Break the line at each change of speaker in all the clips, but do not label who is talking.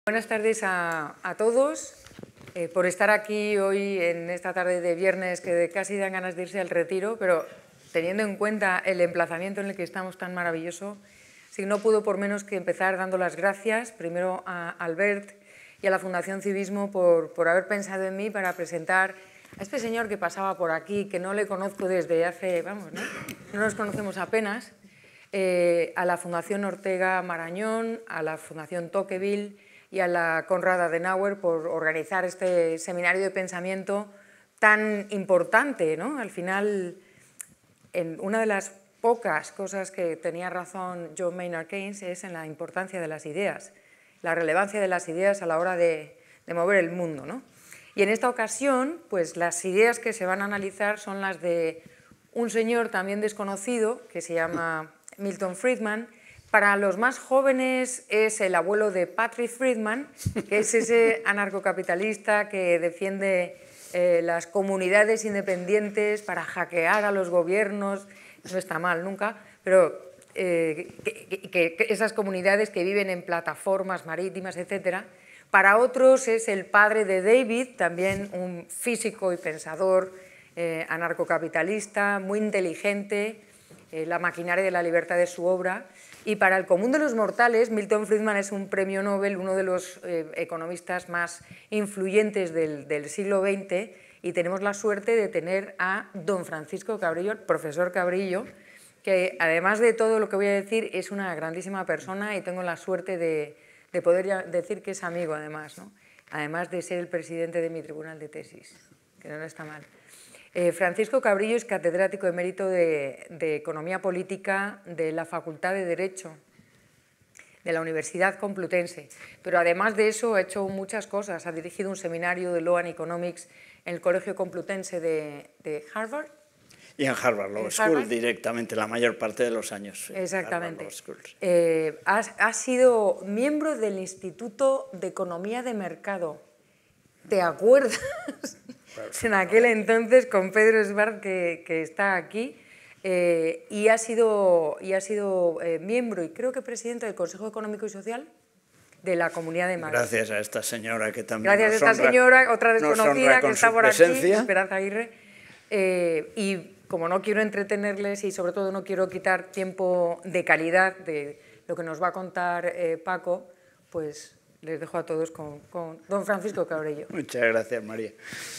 Buenas tardes a todos, por estar aquí hoy en esta tarde de viernes que casi dan ganas de irse al retiro, pero teniendo en cuenta el emplazamiento en el que estamos tan maravilloso, sí, no puedo por menos que empezar dando las gracias primero a Albert y a la Fundación Civismo por haber pensado en mí para presentar a este señor que pasaba por aquí, que no le conozco desde hace, vamos, no nos conocemos apenas, a la Fundación Ortega Marañón, a la Fundación Tocqueville y a la Konrad Adenauer por organizar este seminario de pensamiento tan importante, ¿no? Al final, una de las pocas cosas que tenía razón John Maynard Keynes es en la importancia de las ideas, la relevancia de las ideas a la hora de mover el mundo, ¿no? Y en esta ocasión, pues las ideas que se van a analizar son las de un señor también desconocido que se llama Milton Friedman. Para los más jóvenes es el abuelo de Patrick Friedman, que es ese anarcocapitalista que defiende las comunidades independientes para hackear a los gobiernos. No está mal nunca, pero que esas comunidades que viven en plataformas marítimas, etcétera. Para otros es el padre de David, también un físico y pensador anarcocapitalista, muy inteligente, la maquinaria de la libertad de su obra. Y para el común de los mortales, Milton Friedman es un premio Nobel, uno de los economistas más influyentes del siglo XX, y tenemos la suerte de tener a don Francisco Cabrillo, el profesor Cabrillo, que además de todo lo que voy a decir es una grandísima persona y tengo la suerte de poder decir que es amigo además, ¿no? Además de ser el presidente de mi tribunal de tesis, que no está mal. Francisco Cabrillo es catedrático emérito de Economía Política de la Facultad de Derecho de la Universidad Complutense, pero además de eso ha hecho muchas cosas. Ha dirigido un seminario de Law and Economics en el Colegio Complutense de Harvard.
Y en Harvard Law School directamente, la mayor parte de los años.
Exactamente. Ha sido miembro del Instituto de Economía de Mercado. ¿Te acuerdas? En aquel entonces con Pedro Esbart, que está aquí, y ha sido miembro y creo que presidente del Consejo Económico y Social de la Comunidad de Madrid.
Gracias a esta señora que también
Gracias a esta señora, otra desconocida que está por aquí, Esperanza Aguirre. Y como no quiero entretenerles y sobre todo no quiero quitar tiempo de calidad de lo que nos va a contar Paco, pues les dejo a todos con don Francisco Cabrillo.
Muchas gracias, María.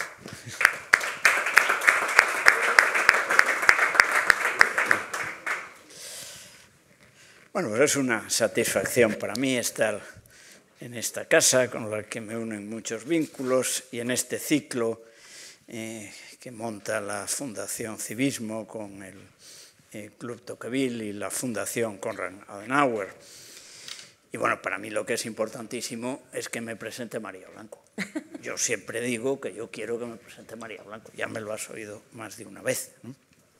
Bueno, pues es una satisfacción para mí estar en esta casa con la que me unen muchos vínculos y en este ciclo que monta la Fundación Civismo con el Club Tocqueville y la Fundación Konrad Adenauer. Y bueno, para mí lo que es importantísimo es que me presente María Blanco. Yo siempre digo que yo quiero que me presente María Blanco, ya me lo has oído más de una vez, ¿no?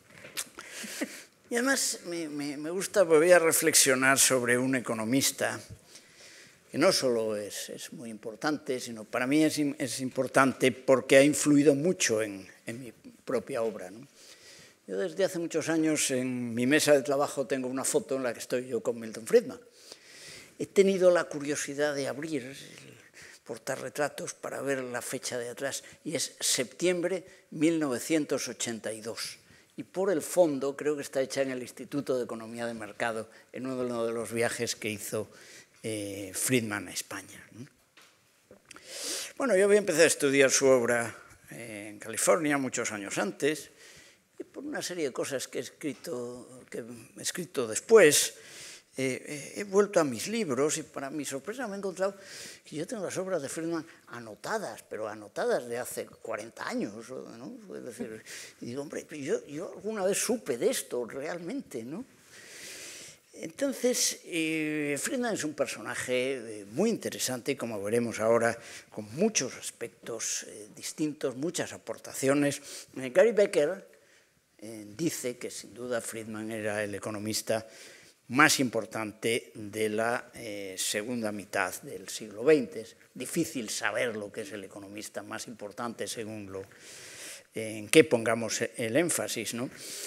Y además me gusta, porque voy a reflexionar sobre un economista que no solo es muy importante, sino para mí es importante porque ha influido mucho en mi propia obra, ¿no? Yo desde hace muchos años en mi mesa de trabajo tengo una foto en la que estoy yo con Milton Friedman. He tenido la curiosidad de abrir el portarretratos para ver la fecha de atrás y es septiembre 1982. Y por el fondo creo que está hecha en el Instituto de Economía de Mercado, en uno de los viajes que hizo Friedman a España. Bueno, yo había empezado a estudiar su obra en California muchos años antes y por una serie de cosas que he escrito después, he vuelto a mis libros y para mi sorpresa me he encontrado que yo tengo las obras de Friedman anotadas, pero anotadas de hace 40 años, ¿no? Es decir, y digo, hombre, yo alguna vez supe de esto realmente, ¿no? Entonces, Friedman es un personaje muy interesante, como veremos ahora, con muchos aspectos distintos, muchas aportaciones. Gary Becker dice que sin duda Friedman era el economista más importante de la segunda mitad del siglo XX. Es difícil saber lo que es el economista más importante según en qué pongamos el énfasis, ¿no?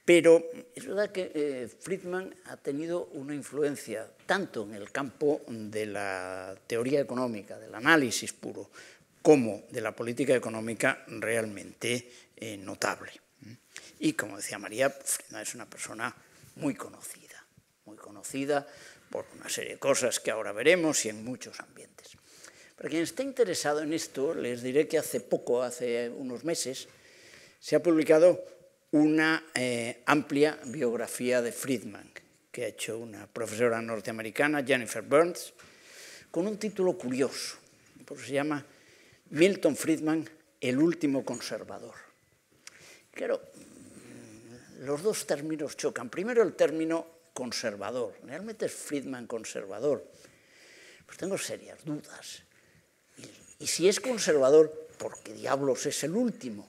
Pero es verdad que Friedman ha tenido una influencia tanto en el campo de la teoría económica, del análisis puro, como de la política económica realmente notable. Y como decía María, Friedman es una persona muy conocida por una serie de cosas que ahora veremos y en muchos ambientes. Para quien esté interesado en esto, les diré que hace unos meses, se ha publicado una amplia biografía de Friedman, que ha hecho una profesora norteamericana, Jennifer Burns, con un título curioso, porque se llama Milton Friedman, el último conservador. Claro, los dos términos chocan. Primero el término conservador. ¿Realmente es Friedman conservador? Pues tengo serias dudas. Y si es conservador, ¿por qué diablos es el último?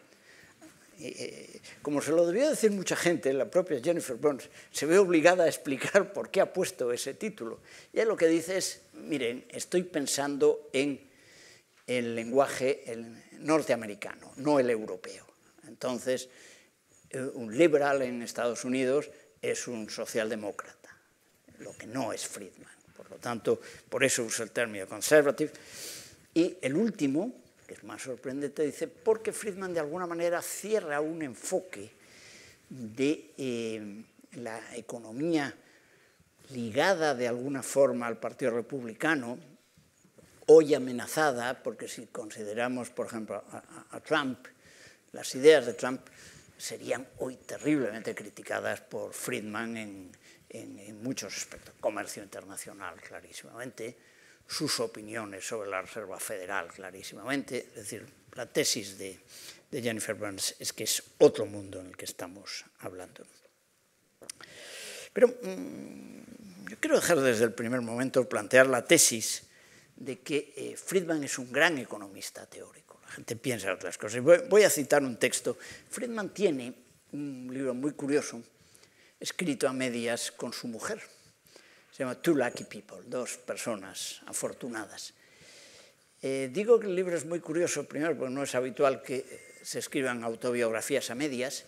Como se lo debió decir mucha gente, la propia Jennifer Burns se ve obligada a explicar por qué ha puesto ese título. Y él lo que dice es, miren, estoy pensando en el lenguaje norteamericano, no el europeo. Entonces, un liberal en Estados Unidos es un socialdemócrata, lo que no es Friedman. Por lo tanto, por eso usa el término conservative. Y el último, que es más sorprendente, dice, porque Friedman de alguna manera cierra un enfoque de la economía ligada de alguna forma al Partido Republicano, hoy amenazada, porque si consideramos, por ejemplo, a Trump, las ideas de Trump serían hoy terriblemente criticadas por Friedman en muchos aspectos. Comercio internacional, clarísimamente, sus opiniones sobre la Reserva Federal, clarísimamente. Es decir, la tesis de Jennifer Burns es que es otro mundo en el que estamos hablando. Pero yo quiero dejar desde el primer momento plantear la tesis de que Friedman es un gran economista teórico. La gente piensa en otras cosas. Voy a citar un texto. Friedman tiene un libro muy curioso, escrito a medias con su mujer. Se llama Two Lucky People, dos personas afortunadas. Digo que el libro es muy curioso, primero porque no es habitual que se escriban autobiografías a medias,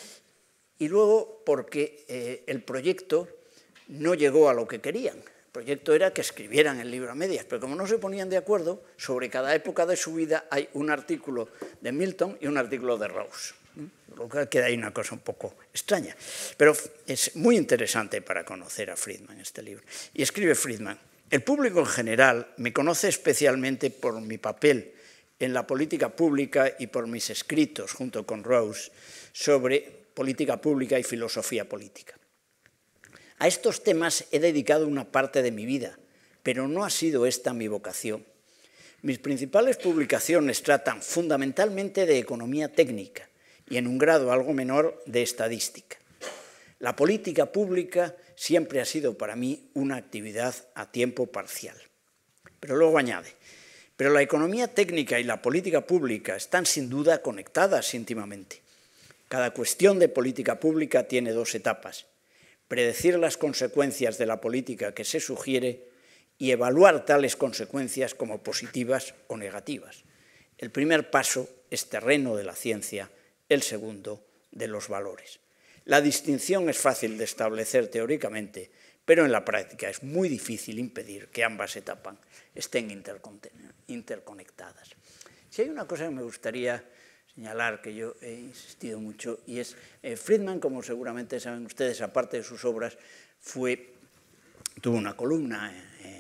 y luego porque el proyecto no llegó a lo que querían. El proyecto era que escribieran el libro a medias, pero como no se ponían de acuerdo, sobre cada época de su vida hay un artículo de Milton y un artículo de Rawls. Lo cual queda ahí una cosa un poco extraña. Pero es muy interesante para conocer a Friedman este libro. Y escribe Friedman, el público en general me conoce especialmente por mi papel en la política pública y por mis escritos, junto con Rawls, sobre política pública y filosofía política. A estos temas he dedicado una parte de mi vida, pero no ha sido esta mi vocación. Mis principales publicaciones tratan fundamentalmente de economía técnica y en un grado algo menor de estadística. La política pública siempre ha sido para mí una actividad a tiempo parcial. Pero luego añade, pero la economía técnica y la política pública están sin duda conectadas íntimamente. Cada cuestión de política pública tiene dos etapas: predecir las consecuencias de la política que se sugiere y evaluar tales consecuencias como positivas o negativas. El primer paso es terreno de la ciencia, el segundo de los valores. La distinción es fácil de establecer teóricamente, pero en la práctica es muy difícil impedir que ambas etapas estén interconectadas. Si hay una cosa que me gustaría señalar, que yo he insistido mucho, y es Friedman, como seguramente saben ustedes, aparte de sus obras, tuvo una columna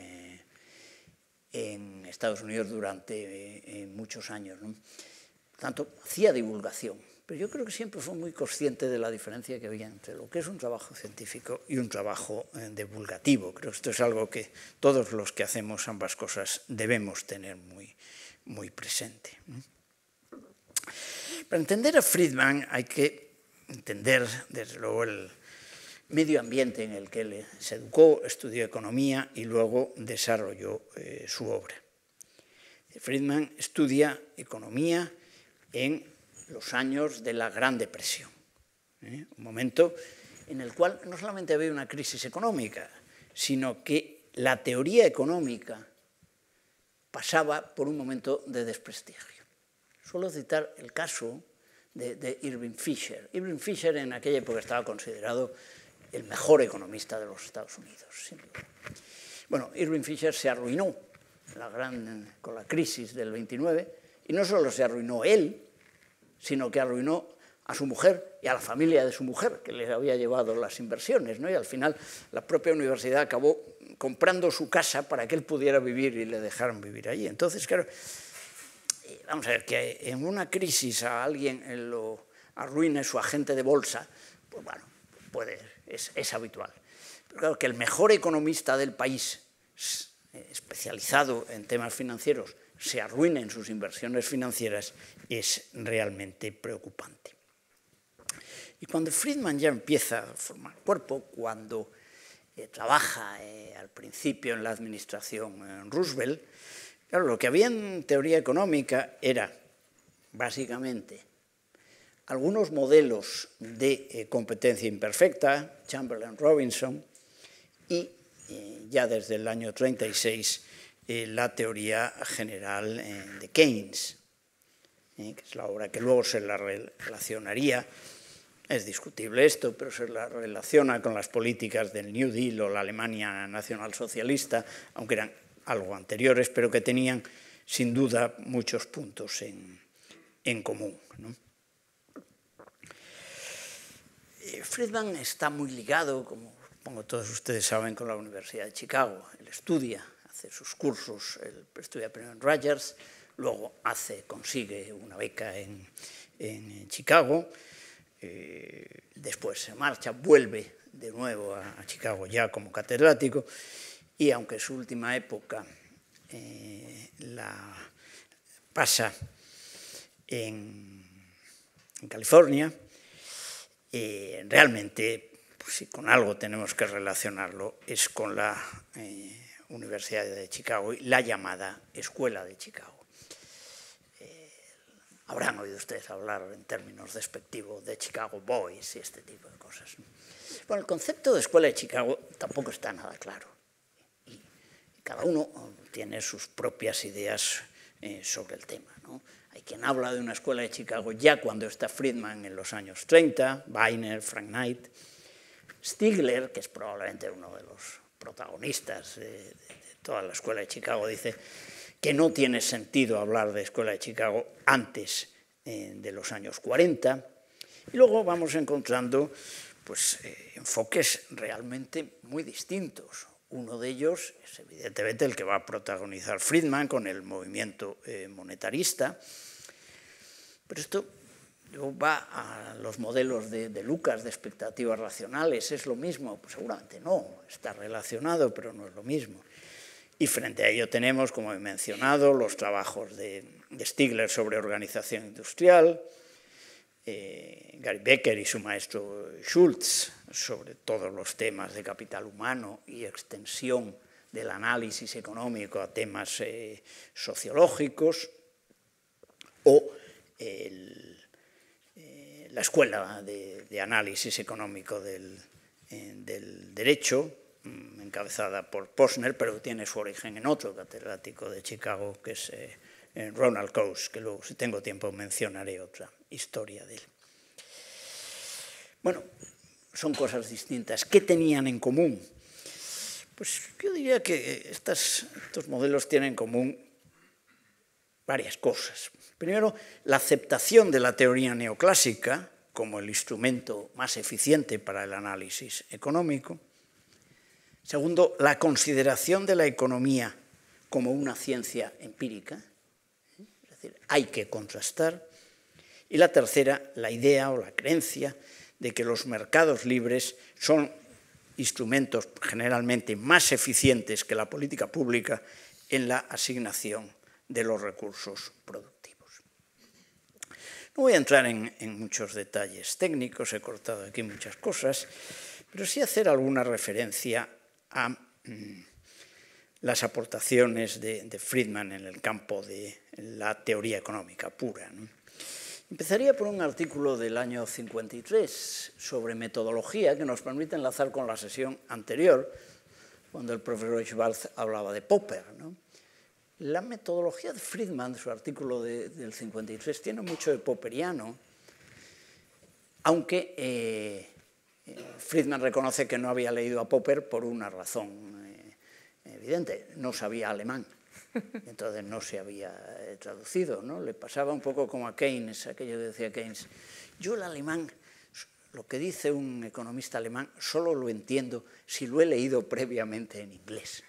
en Estados Unidos durante muchos años, ¿no? Por tanto, hacía divulgación, pero yo creo que siempre fue muy consciente de la diferencia que había entre lo que es un trabajo científico y un trabajo divulgativo. Creo que esto es algo que todos los que hacemos ambas cosas debemos tener muy presente, ¿no? Para entender a Friedman hay que entender, desde luego, el medio ambiente en el que él se educó, estudió economía y luego desarrolló su obra. Friedman estudia economía en los años de la Gran Depresión, un momento en el cual no solamente había una crisis económica, sino que la teoría económica pasaba por un momento de desprestigio. Suelo citar el caso de Irving Fisher. Irving Fisher en aquella época estaba considerado el mejor economista de los Estados Unidos, sin duda. Bueno, Irving Fisher se arruinó con la crisis del 29, y no solo se arruinó él, sino que arruinó a su mujer y a la familia de su mujer, que le había llevado las inversiones, ¿no? Y al final la propia universidad acabó comprando su casa para que él pudiera vivir y le dejaron vivir allí. Entonces, claro, vamos a ver, que en una crisis a alguien lo arruine su agente de bolsa, pues bueno, es habitual. Pero claro, que el mejor economista del país, especializado en temas financieros, se arruine en sus inversiones financieras es realmente preocupante. Y cuando Friedman ya empieza a formar cuerpo, cuando trabaja al principio en la administración Roosevelt, claro, lo que había en teoría económica era, básicamente, algunos modelos de competencia imperfecta, Chamberlain-Robinson, y ya desde el año 36 la teoría general de Keynes, que es la obra que luego se la relacionaría. Es discutible esto, pero se la relaciona con las políticas del New Deal o la Alemania nacionalsocialista, aunque eran algo anteriores, pero que tenían, sin duda, muchos puntos en común, ¿no? Friedman está muy ligado, como supongo todos ustedes saben, con la Universidad de Chicago. Él estudia, hace sus cursos, él estudia primero en Rutgers, luego consigue una beca en Chicago, después se marcha, vuelve de nuevo a Chicago ya como catedrático, y aunque su última época la pasa en California, realmente, pues, si con algo tenemos que relacionarlo, es con la Universidad de Chicago y la llamada Escuela de Chicago. Habrán oído ustedes hablar en términos despectivos de Chicago Boys y este tipo de cosas. Bueno, el concepto de Escuela de Chicago tampoco está nada claro. Y cada uno tiene sus propias ideas sobre el tema, ¿no? Hay quien habla de una Escuela de Chicago ya cuando está Friedman en los años 30, Weiner, Frank Knight. Stigler, que es probablemente uno de los protagonistas de toda la Escuela de Chicago, dice que no tiene sentido hablar de Escuela de Chicago antes de los años 40, y luego vamos encontrando pues, enfoques realmente muy distintos. Uno de ellos es evidentemente el que va a protagonizar Friedman con el movimiento monetarista, pero esto va a los modelos de Lucas de expectativas racionales. ¿Es lo mismo? Pues seguramente no, está relacionado, pero no es lo mismo. Y frente a ello tenemos, como he mencionado, los trabajos de Stigler sobre organización industrial, Gary Becker y su maestro Schultz sobre todos los temas de capital humano y extensión del análisis económico a temas sociológicos, o la escuela de análisis económico del derecho, encabezada por Posner, pero tiene su origen en otro catedrático de Chicago, que es Ronald Coase, que luego, si tengo tiempo, mencionaré otra historia de él. Bueno, son cosas distintas. ¿Qué tenían en común? Pues yo diría que estos modelos tienen en común varias cosas. Primero, la aceptación de la teoría neoclásica como el instrumento más eficiente para el análisis económico. Segundo, la consideración de la economía como una ciencia empírica, es decir, hay que contrastar. Y la tercera, la idea o la creencia de que los mercados libres son instrumentos generalmente más eficientes que la política pública en la asignación de los recursos productivos. No voy a entrar en muchos detalles técnicos, he cortado aquí muchas cosas, pero sí hacer alguna referencia a las aportaciones de Friedman en el campo de la teoría económica pura, ¿no? Empezaría por un artículo del año 53 sobre metodología que nos permite enlazar con la sesión anterior, cuando el profesor Schwartz hablaba de Popper, ¿no? La metodología de Friedman, su artículo del 53, tiene mucho de popperiano, aunque Friedman reconoce que no había leído a Popper por una razón evidente, no sabía alemán, entonces no se había traducido, ¿no? Le pasaba un poco como a Keynes, aquello que decía Keynes, yo el alemán, lo que dice un economista alemán, solo lo entiendo si lo he leído previamente en inglés.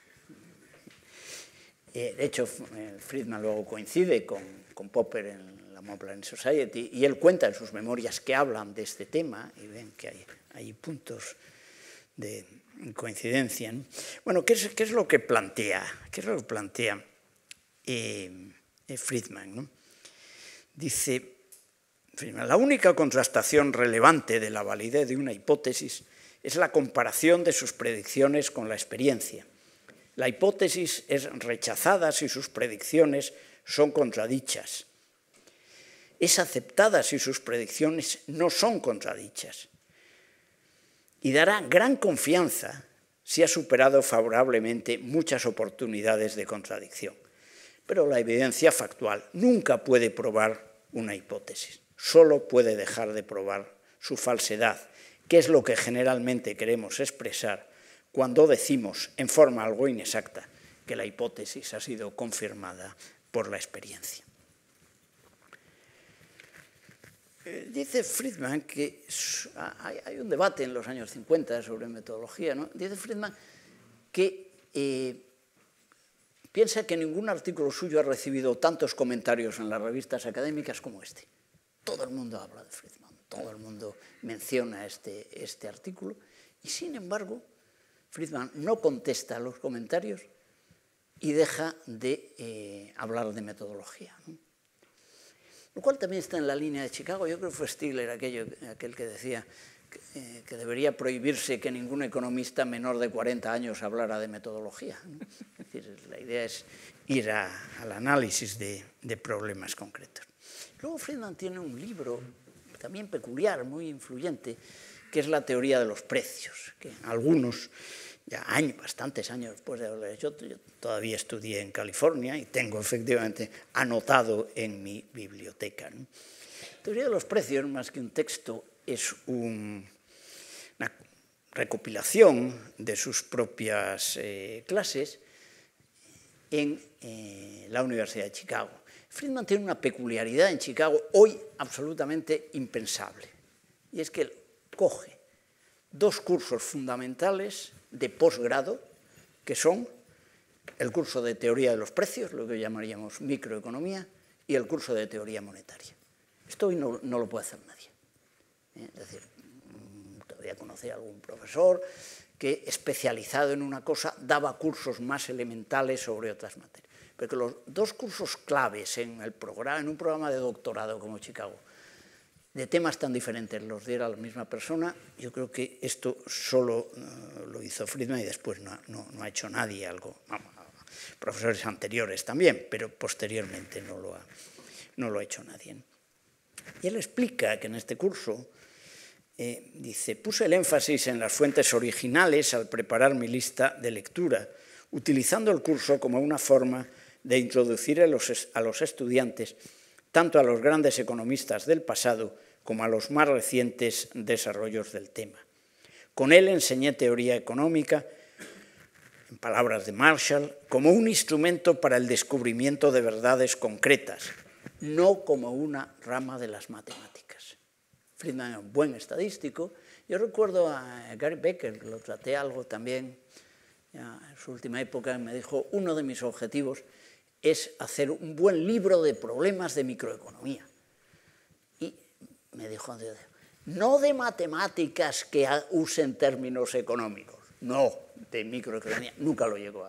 De hecho, Friedman luego coincide con Popper en la Modern Planning Society y él cuenta en sus memorias que hablan de este tema y ven que hay puntos de coincidencia, ¿no? Bueno, ¿qué es lo que plantea? ¿Qué es lo que plantea Friedman, ¿no? Dice Friedman, la única contrastación relevante de la validez de una hipótesis es la comparación de sus predicciones con la experiencia. La hipótesis es rechazada si sus predicciones son contradichas. Es aceptada si sus predicciones no son contradichas. Y dará gran confianza si ha superado favorablemente muchas oportunidades de contradicción. Pero la evidencia factual nunca puede probar una hipótesis, solo puede dejar de probar su falsedad, que es lo que generalmente queremos expresar cuando decimos, en forma algo inexacta, que la hipótesis ha sido confirmada por la experiencia. Dice Friedman que hay un debate en los años 50 sobre metodología, ¿no? Dice Friedman que piensa que ningún artículo suyo ha recibido tantos comentarios en las revistas académicas como este. Todo el mundo habla de Friedman, todo el mundo menciona este artículo y, sin embargo, Friedman no contesta a los comentarios y deja de hablar de metodología, ¿no? Lo cual también está en la línea de Chicago. Yo creo que fue Stigler aquel que decía que debería prohibirse que ningún economista menor de 40 años hablara de metodología, ¿no? Es decir, la idea es ir al análisis de problemas concretos. Luego Friedman tiene un libro también peculiar, muy influyente, que es la teoría de los precios, que algunos, ya bastantes años después de haberlo hecho, yo todavía estudié en California y tengo efectivamente anotado en mi biblioteca, ¿no? La teoría de los precios, más que un texto, es una recopilación de sus propias clases en la Universidad de Chicago. Friedman tiene una peculiaridad en Chicago hoy absolutamente impensable, y es que él coge dos cursos fundamentales de posgrado, que son el curso de teoría de los precios, lo que llamaríamos microeconomía, y el curso de teoría monetaria. Esto hoy no lo puede hacer nadie. Es decir, todavía conocí a algún profesor que, especializado en una cosa, daba cursos más elementales sobre otras materias. Pero que los dos cursos claves en un programa de doctorado como Chicago, de temas tan diferentes, los diera la misma persona, yo creo que esto solo lo hizo Friedman y después no ha hecho nadie algo. Vamos, profesores anteriores también, pero posteriormente no lo ha hecho nadie. Y él explica que en este curso, dice, puse el énfasis en las fuentes originales al preparar mi lista de lectura, utilizando el curso como una forma de introducir a los estudiantes tanto a los grandes economistas del pasado como a los más recientes desarrollos del tema. Con él enseñé teoría económica, en palabras de Marshall, como un instrumento para el descubrimiento de verdades concretas, no como una rama de las matemáticas. Friedman era un buen estadístico. Yo recuerdo a Gary Becker, que lo traté algo también ya en su última época, me dijo, uno de mis objetivos es hacer un buen libro de problemas de microeconomía. Y me dijo, no de matemáticas que usen términos económicos, no, de microeconomía. Nunca lo llegó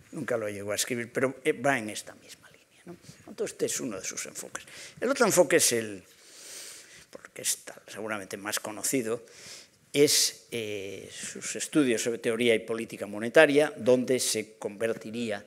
a escribir, pero va en esta misma línea, ¿no? Entonces, este es uno de sus enfoques. El otro enfoque es porque es seguramente más conocido, es sus estudios sobre teoría y política monetaria, donde se convertiría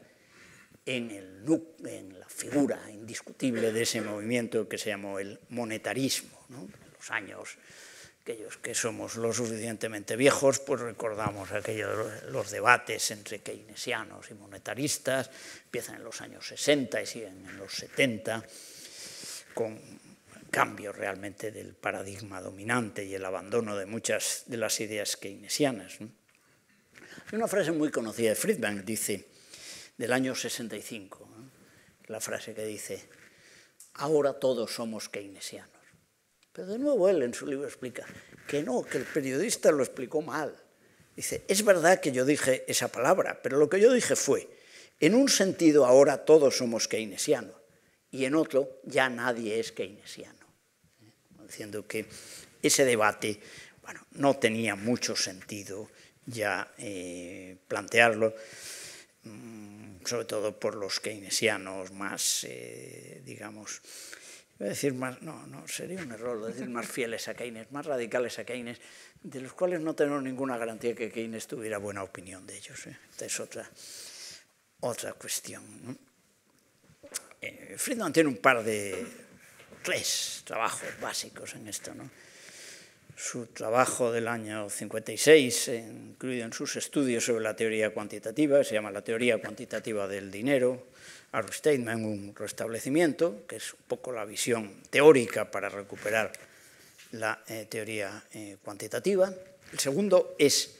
en la figura indiscutible de ese movimiento que se llamó el monetarismo, ¿no? En los años, aquellos que somos lo suficientemente viejos, pues recordamos los debates entre keynesianos y monetaristas, empiezan en los años 60 y siguen en los 70, con cambio realmente del paradigma dominante y el abandono de muchas de las ideas keynesianas, ¿no? Hay una frase muy conocida de Friedman, dice, del año 65, ¿no? La frase que dice, ahora todos somos keynesianos. Pero de nuevo él en su libro explica que no, que el periodista lo explicó mal. Dice, es verdad que yo dije esa palabra, pero lo que yo dije fue, en un sentido ahora todos somos keynesianos y en otro ya nadie es keynesiano. Diciendo que ese debate, bueno, no tenía mucho sentido ya plantearlo, sobre todo por los keynesianos más, digamos, voy a decir más, no, sería un error decir más fieles a Keynes, más radicales a Keynes, de los cuales no tenemos ninguna garantía que Keynes tuviera buena opinión de ellos. Esta es otra cuestión, ¿no? Friedman tiene un par de tres trabajos básicos en esto, ¿no? Su trabajo del año 56, incluido en sus estudios sobre la teoría cuantitativa, se llama La teoría cuantitativa del dinero, a restatement, un restablecimiento, que es un poco la visión teórica para recuperar la teoría cuantitativa. El segundo es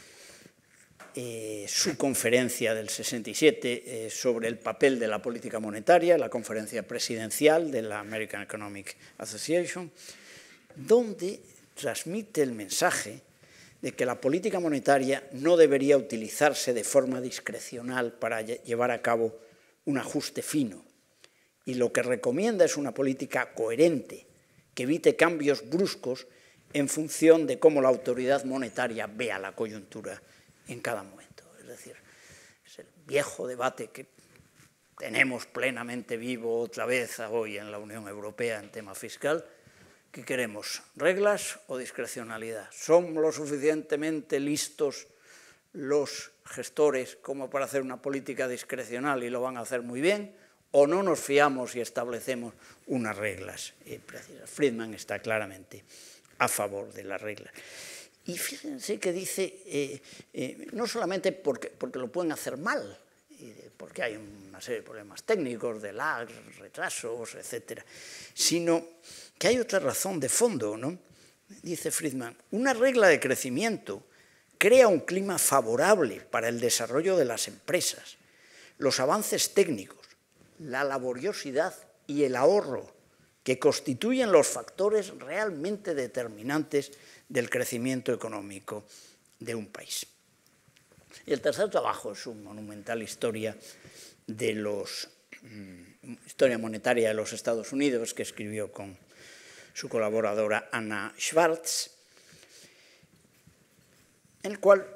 su conferencia del 67 sobre el papel de la política monetaria, la conferencia presidencial de la American Economic Association, donde transmite el mensaje de que la política monetaria no debería utilizarse de forma discrecional para llevar a cabo un ajuste fino, y lo que recomienda es una política coherente que evite cambios bruscos en función de cómo la autoridad monetaria vea la coyuntura en cada momento. Es decir, es el viejo debate que tenemos plenamente vivo otra vez hoy en la Unión Europea en tema fiscal. ¿Qué queremos? ¿Reglas o discrecionalidad? ¿Son lo suficientemente listos los gestores como para hacer una política discrecional y lo van a hacer muy bien? ¿O no nos fiamos y establecemos unas reglas precisas? Friedman está claramente a favor de las reglas. Y fíjense que dice, no solamente porque lo pueden hacer mal, porque hay una serie de problemas técnicos, de lag, retrasos, etcétera, sino que hay otra razón de fondo, ¿no? Dice Friedman, una regla de crecimiento crea un clima favorable para el desarrollo de las empresas, los avances técnicos, la laboriosidad y el ahorro, que constituyen los factores realmente determinantes del crecimiento económico de un país. Y el tercer trabajo es una monumental historia historia monetaria de los Estados Unidos, que escribió con su colaboradora Anna Schwartz, en el cual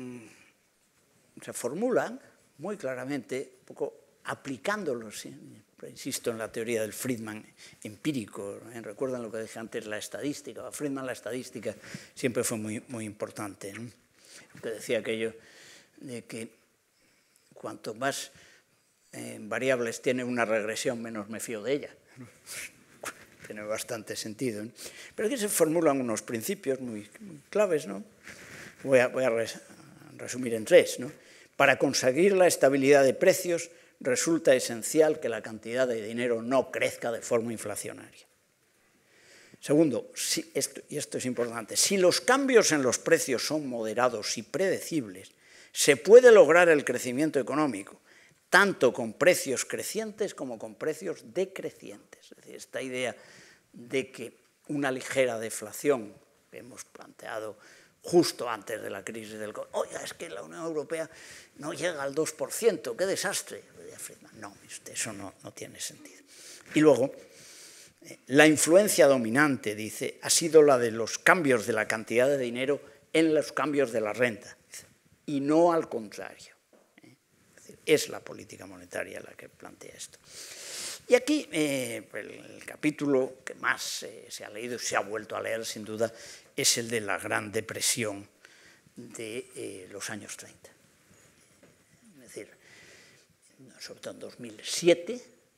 se formulan muy claramente, un poco aplicándolos, insisto en la teoría del Friedman empírico, recuerdan lo que dije antes, la estadística. Para Friedman la estadística siempre fue muy importante, ¿no? Que decía aquello de que cuanto más variables tiene una regresión, menos me fío de ella. Tiene bastante sentido, ¿no? Pero aquí se formulan unos principios muy claves, ¿no? Voy a resumir en tres, ¿no? Para conseguir la estabilidad de precios resulta esencial que la cantidad de dinero no crezca de forma inflacionaria. Segundo, y esto es importante, si los cambios en los precios son moderados y predecibles, se puede lograr el crecimiento económico, tanto con precios crecientes como con precios decrecientes. Es decir, esta idea de que una ligera deflación que hemos planteado justo antes de la crisis del COVID, oiga, es que la Unión Europea no llega al 2%, qué desastre. No, eso no tiene sentido. Y luego, la influencia dominante, dice, ha sido la de los cambios de la cantidad de dinero en los cambios de la renta, y no al contrario. Es la política monetaria la que plantea esto. Y aquí el capítulo que más se ha leído y se ha vuelto a leer, sin duda, es el de la Gran Depresión de los años 30. Es decir, sobre todo en 2007,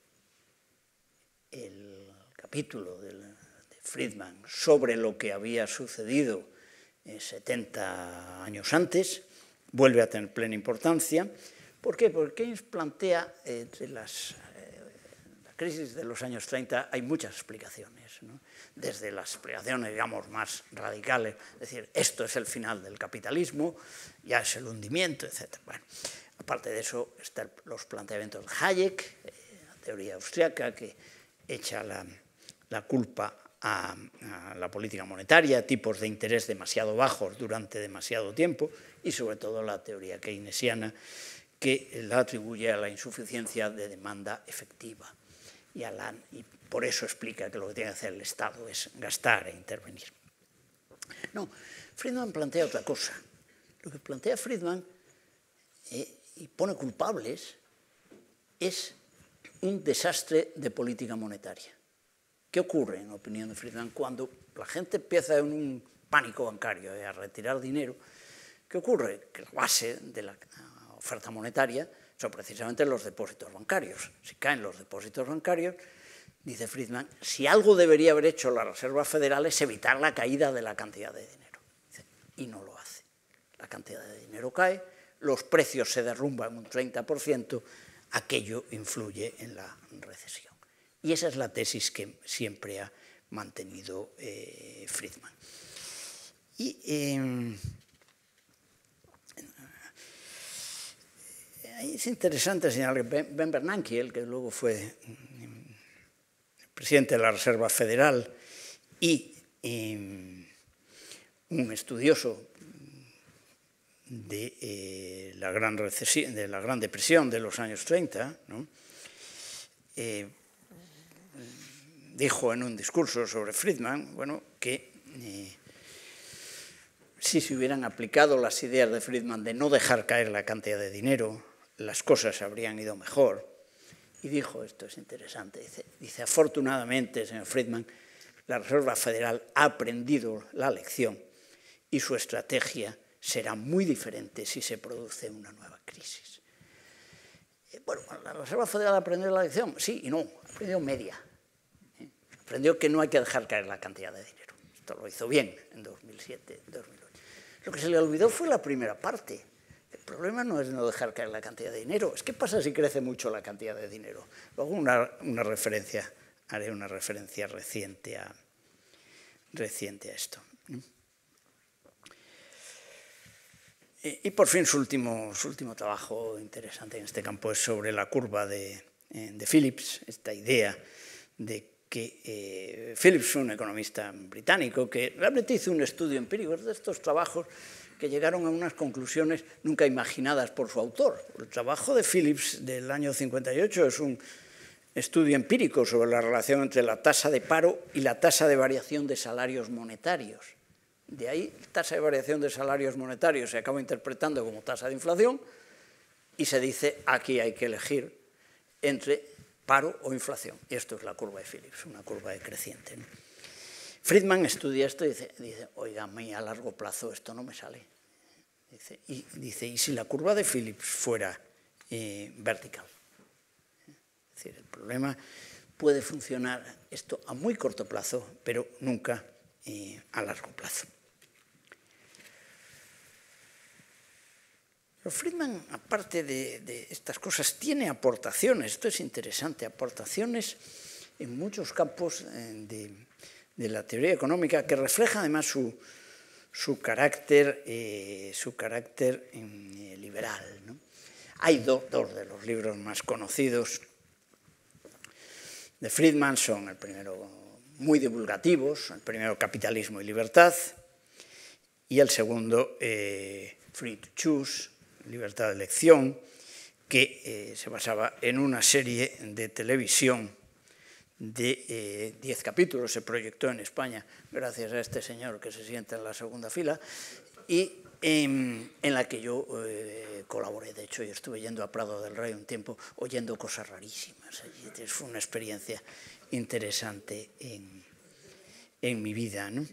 el capítulo de Friedman sobre lo que había sucedido 70 años antes vuelve a tener plena importancia. ¿Por qué? Porque Keynes plantea entre las crisis de los años 30 hay muchas explicaciones, ¿no? Desde las explicaciones, digamos, más radicales, es decir, esto es el final del capitalismo, ya es el hundimiento, etc. Bueno, aparte de eso están los planteamientos de Hayek, la teoría austriaca, que echa la culpa a la política monetaria, tipos de interés demasiado bajos durante demasiado tiempo, y sobre todo la teoría keynesiana, que la atribuye a la insuficiencia de demanda efectiva. Y por eso explica que lo que tiene que hacer el Estado es gastar e intervenir. No, Friedman plantea otra cosa. Lo que plantea Friedman y pone culpables es un desastre de política monetaria. ¿Qué ocurre, en opinión de Friedman, cuando la gente empieza en un pánico bancario a retirar dinero? ¿Qué ocurre? Que la base de la oferta monetaria son precisamente los depósitos bancarios. Si caen los depósitos bancarios, dice Friedman, si algo debería haber hecho la Reserva Federal es evitar la caída de la cantidad de dinero. Y no lo hace. La cantidad de dinero cae, los precios se derrumban un 30%, aquello influye en la recesión. Y esa es la tesis que siempre ha mantenido Friedman. Y es interesante señalar que Ben Bernanke, el que luego fue presidente de la Reserva Federal y un estudioso de la Gran Depresión de los años 30, ¿no? Dijo en un discurso sobre Friedman, bueno, que si se hubieran aplicado las ideas de Friedman de no dejar caer la cantidad de dinero, las cosas habrían ido mejor. Y dijo, esto es interesante, dice, afortunadamente, señor Friedman, la Reserva Federal ha aprendido la lección y su estrategia será muy diferente si se produce una nueva crisis. Bueno, ¿la Reserva Federal ha aprendido la lección? Sí y no, ha aprendido media. Aprendió que no hay que dejar caer la cantidad de dinero. Esto lo hizo bien en 2007, 2008. Lo que se le olvidó fue la primera parte. El problema no es no dejar caer la cantidad de dinero, es qué pasa si crece mucho la cantidad de dinero. Luego haré una referencia reciente a esto. Y por fin su último trabajo interesante en este campo es sobre la curva de Phillips, esta idea de que Phillips fue un economista británico que realmente hizo un estudio empírico de estos trabajos que llegaron a unas conclusiones nunca imaginadas por su autor. El trabajo de Phillips del año 58 es un estudio empírico sobre la relación entre la tasa de paro y la tasa de variación de salarios monetarios. De ahí, la tasa de variación de salarios monetarios se acaba interpretando como tasa de inflación y se dice aquí hay que elegir entre paro o inflación. Y esto es la curva de Phillips, una curva decreciente, ¿no? Friedman estudia esto y dice, oiga, a mí a largo plazo esto no me sale. Dice, ¿y si la curva de Phillips fuera vertical? Es decir, el problema puede funcionar esto a muy corto plazo, pero nunca a largo plazo. Pero Friedman, aparte de estas cosas, tiene aportaciones, esto es interesante, aportaciones en muchos campos de la teoría económica que refleja además su carácter liberal, ¿no? Hay dos de los libros más conocidos de Friedman, son el primero muy divulgativos, el primero Capitalismo y Libertad, y el segundo Free to Choose, Libertad de Elección, que se basaba en una serie de televisión de 10 capítulos, se proyectó en España gracias a este señor que se sienta en la segunda fila, y en la que yo colaboré, de hecho, y estuve yendo a Prado del Rey un tiempo oyendo cosas rarísimas. Fue una experiencia interesante en mi vida, ¿no?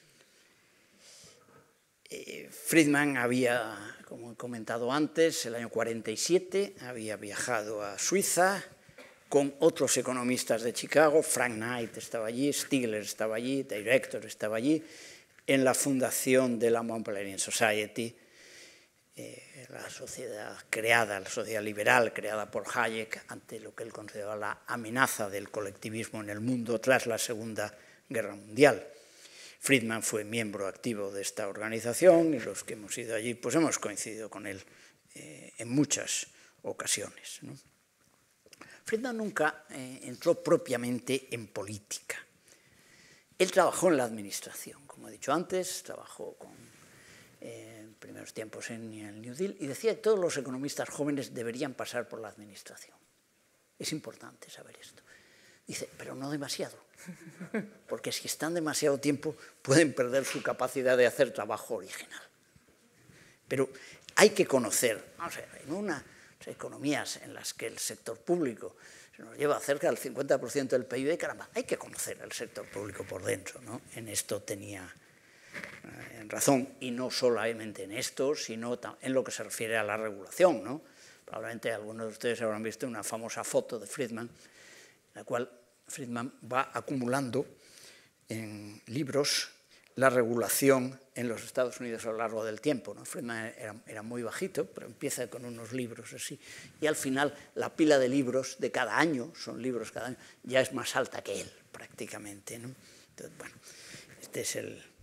Friedman había, como he comentado antes, el año 47, había viajado a Suiza con otros economistas de Chicago. Frank Knight estaba allí, Stigler estaba allí, Director estaba allí, en la fundación de la Mont Pelerin Society, la sociedad creada, la sociedad liberal creada por Hayek ante lo que él consideraba la amenaza del colectivismo en el mundo tras la Segunda Guerra Mundial. Friedman fue miembro activo de esta organización y los que hemos ido allí pues hemos coincidido con él en muchas ocasiones, ¿no? Friedman nunca entró propiamente en política. Él trabajó en la administración, como he dicho antes, trabajó en primeros tiempos en el New Deal y decía que todos los economistas jóvenes deberían pasar por la administración. Es importante saber esto. Dice, pero no demasiado, porque si están demasiado tiempo pueden perder su capacidad de hacer trabajo original. Pero hay que conocer, vamos a ver, en unas economías en las que el sector público se nos lleva cerca del 50% del PIB, caramba, hay que conocer el sector público por dentro, ¿no? En esto tenía razón, y no solamente en esto, sino en lo que se refiere a la regulación, ¿no? Probablemente algunos de ustedes habrán visto una famosa foto de Friedman, en la cual Friedman va acumulando en libros la regulación en los Estados Unidos a lo largo del tiempo, ¿no? Friedman era muy bajito, pero empieza con unos libros así, y al final la pila de libros de cada año, son libros cada año, ya es más alta que él, prácticamente, ¿no? Entonces, bueno, este es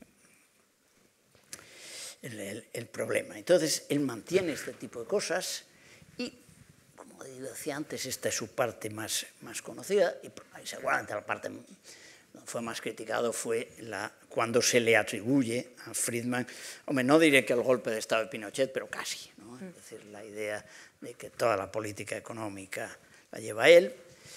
el problema. Entonces, él mantiene este tipo de cosas y, como decía antes, esta es su parte más conocida y seguramente la parte donde fue más criticado fue cuando se le atribuye a Friedman, hombre, no diré que el golpe de Estado de Pinochet, pero casi, ¿no? Es decir, la idea de que toda la política económica la lleva él.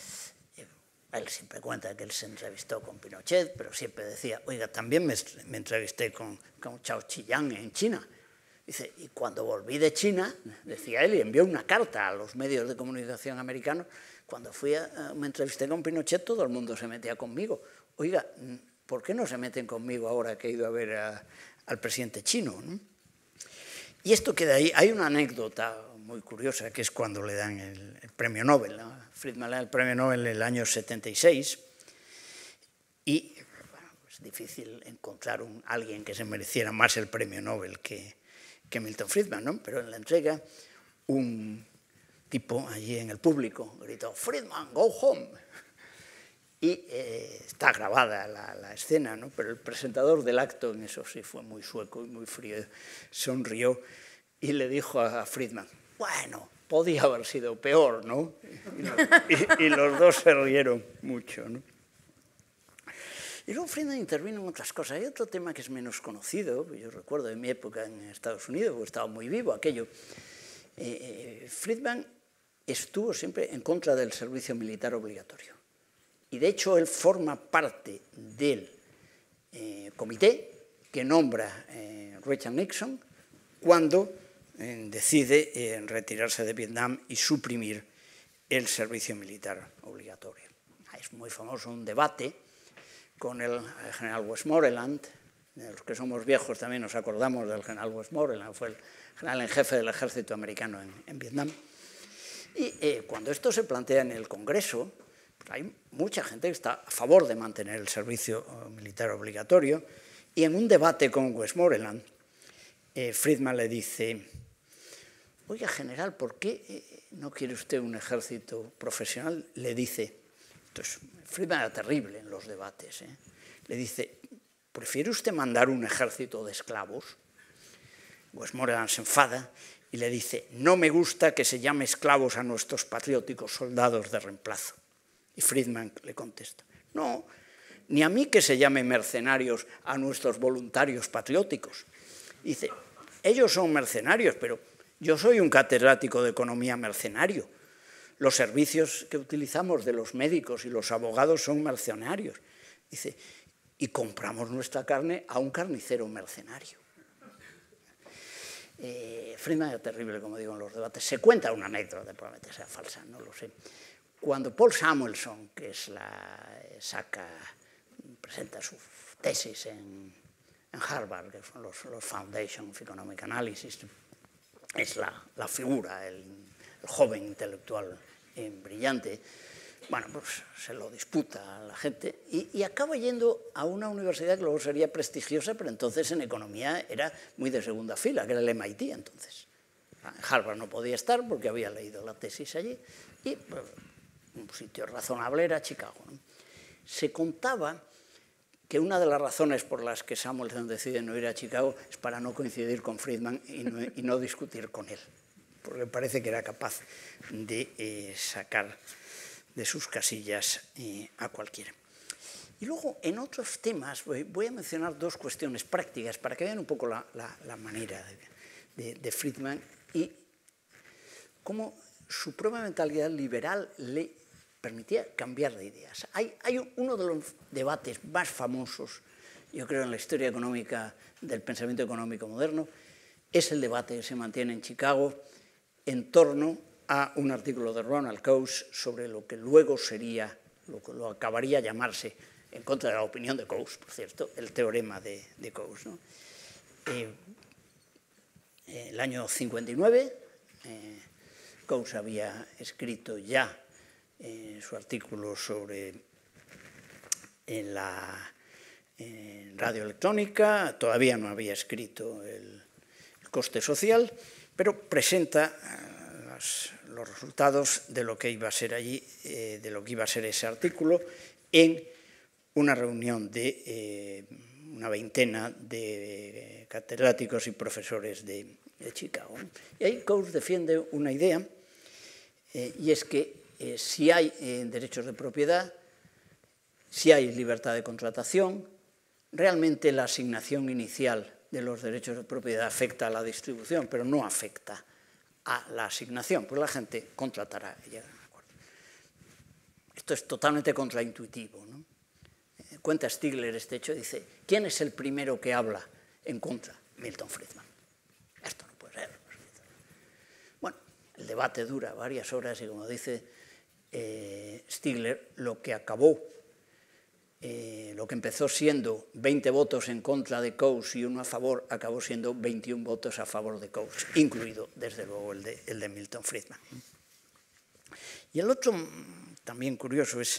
Él siempre cuenta que él se entrevistó con Pinochet, pero siempre decía, oiga, también me entrevisté con Chao Chi-yang en China. Dice, y cuando volví de China, decía él, y envió una carta a los medios de comunicación americanos, cuando me entrevisté con Pinochet, todo el mundo se metía conmigo. Oiga, ¿por qué no se meten conmigo ahora que he ido a ver al presidente chino, ¿no? Y esto queda ahí. Hay una anécdota muy curiosa, que es cuando le dan el premio Nobel, ¿no? Friedman le da el premio Nobel en el año 76 y bueno, es difícil encontrar alguien que se mereciera más el premio Nobel que Milton Friedman, ¿no? Pero en la entrega un tipo allí en el público gritó, Friedman, go home. Y está grabada la escena, ¿no? Pero el presentador del acto, en eso sí fue muy sueco y muy frío, sonrió y le dijo a Friedman, bueno, podía haber sido peor, ¿no? Y los dos se rieron mucho, ¿no? Y luego Friedman intervino en otras cosas. Hay otro tema que es menos conocido, yo recuerdo de mi época en Estados Unidos, porque estaba muy vivo aquello. Friedman estuvo siempre en contra del servicio militar obligatorio. Y de hecho él forma parte del comité que nombra Richard Nixon cuando decide retirarse de Vietnam y suprimir el servicio militar obligatorio. Es muy famoso un debate con el general Westmoreland. De los que somos viejos también nos acordamos del general Westmoreland, fue el general en jefe del ejército americano en Vietnam. Y cuando esto se plantea en el Congreso, pues hay mucha gente que está a favor de mantener el servicio militar obligatorio, y en un debate con Westmoreland, Friedman le dice, oiga, general, ¿por qué no quiere usted un ejército profesional? Le dice, entonces, Friedman era terrible en los debates, le dice, ¿prefiere usted mandar un ejército de esclavos? Westmoreland se enfada y le dice, no me gusta que se llame esclavos a nuestros patrióticos soldados de reemplazo. Y Friedman le contesta, no, ni a mí que se llame mercenarios a nuestros voluntarios patrióticos. Dice, ellos son mercenarios, pero yo soy un catedrático de economía mercenario. Los servicios que utilizamos de los médicos y los abogados son mercenarios. Dice, y compramos nuestra carne a un carnicero mercenario. Friedman era terrible, como digo, en los debates. Se cuenta una anécdota, probablemente sea falsa, no lo sé. Cuando Paul Samuelson, que es presenta su tesis en Harvard, que son los Foundation of Economic Analysis, es la figura, el joven intelectual brillante, bueno, pues se lo disputa a la gente y acaba yendo a una universidad que luego sería prestigiosa, pero entonces en economía era muy de segunda fila, que era el MIT entonces. En Harvard no podía estar porque había leído la tesis allí, y pues, un sitio razonable era Chicago, ¿no? Se contaba que una de las razones por las que Samuelson decide no ir a Chicago es para no coincidir con Friedman y no discutir con él, porque parece que era capaz de sacar de sus casillas a cualquiera. Y luego, en otros temas, voy a mencionar dos cuestiones prácticas para que vean un poco la manera de Friedman y cómo su propia mentalidad liberal le permitía cambiar de ideas. Hay uno de los debates más famosos, yo creo, en la historia económica del pensamiento económico moderno, es el debate que se mantiene en Chicago en torno a un artículo de Ronald Coase sobre lo que luego sería, lo acabaría llamarse, en contra de la opinión de Coase, por cierto, el teorema de Coase, ¿no? El año 59, Coase había escrito ya su artículo sobre la radioelectrónica, todavía no había escrito el coste social, pero presenta los resultados de lo que iba a ser allí, de lo que iba a ser ese artículo, en una reunión de una veintena de catedráticos y profesores de Chicago. Y ahí Coase defiende una idea, y es que si hay derechos de propiedad, si hay libertad de contratación, realmente la asignación inicial de los derechos de propiedad afecta a la distribución, pero no afecta a la asignación, pues la gente contratará y llegará a un acuerdo. Esto es totalmente contraintuitivo, ¿no? Cuenta Stigler este hecho, dice, ¿quién es el primero que habla en contra? Milton Friedman. Esto no puede ser. Bueno, el debate dura varias horas y, como dice Stigler, lo que empezó siendo 20 votos en contra de Coase y uno a favor, acabó siendo 21 votos a favor de Coase, incluido, desde luego, el de Milton Friedman. Y el otro, también curioso, es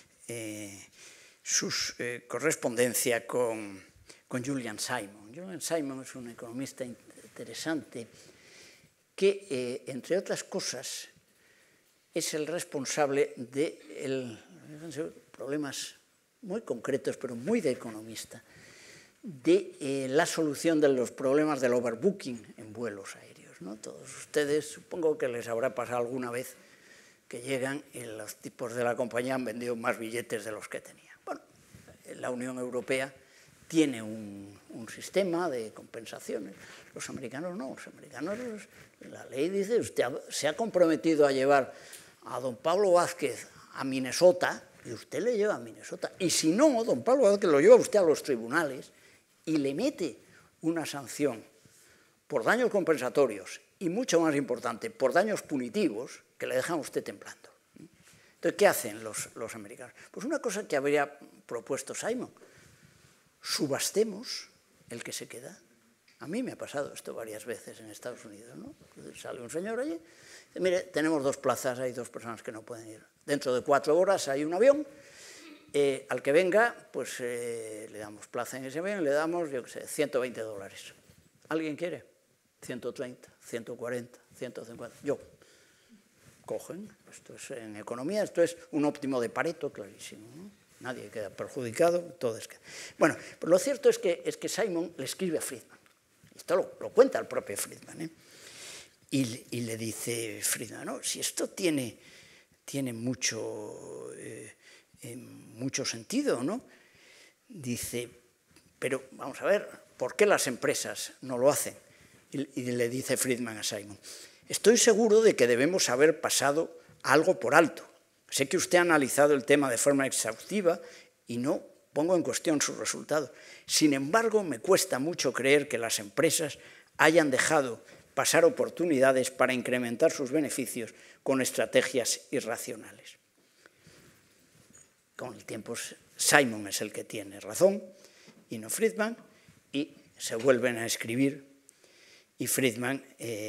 su correspondencia con Julian Simon. Julian Simon es un economista interesante que, entre otras cosas, es el responsable de problemas muy concretos, pero muy de economista, de la solución de los problemas del overbooking en vuelos aéreos, ¿no? Todos ustedes, supongo que les habrá pasado alguna vez que llegan y los tipos de la compañía han vendido más billetes de los que tenían. Bueno, la Unión Europea tiene un sistema de compensaciones. Los americanos no, los americanos, la ley dice, usted se ha comprometido a llevar a don Pablo Vázquez a Minnesota, y usted le lleva a Minnesota. Y si no, don Pablo Vázquez lo lleva usted a los tribunales y le mete una sanción por daños compensatorios y, mucho más importante, por daños punitivos que le dejan a usted temblando. Entonces, ¿qué hacen los americanos? Pues una cosa que habría propuesto Simon: subastemos el que se queda. A mí me ha pasado esto varias veces en Estados Unidos, ¿no? Sale un señor allí, dice, mire, tenemos 2 plazas, hay 2 personas que no pueden ir. Dentro de 4 horas hay un avión, al que venga, pues le damos plaza en ese avión, le damos, yo qué sé, $120. ¿Alguien quiere? 130, 140, 150. Yo. Cogen. Esto es, en economía, esto es un óptimo de Pareto, clarísimo, ¿no? Nadie queda perjudicado, todos quedan. Bueno, pues lo cierto es que Simon le escribe a Friedman. Esto lo cuenta el propio Friedman, ¿eh? Y le dice Friedman, no, si esto tiene mucho sentido, ¿no? Dice, pero vamos a ver, ¿por qué las empresas no lo hacen? Y le dice Friedman a Simon, estoy seguro de que debemos haber pasado algo por alto. Sé que usted ha analizado el tema de forma exhaustiva y no pongo en cuestión sus resultados. Sin embargo, me cuesta mucho creer que las empresas hayan dejado pasar oportunidades para incrementar sus beneficios con estrategias irracionales. Con el tiempo, Simon es el que tiene razón y no Friedman, y se vuelven a escribir, y Simon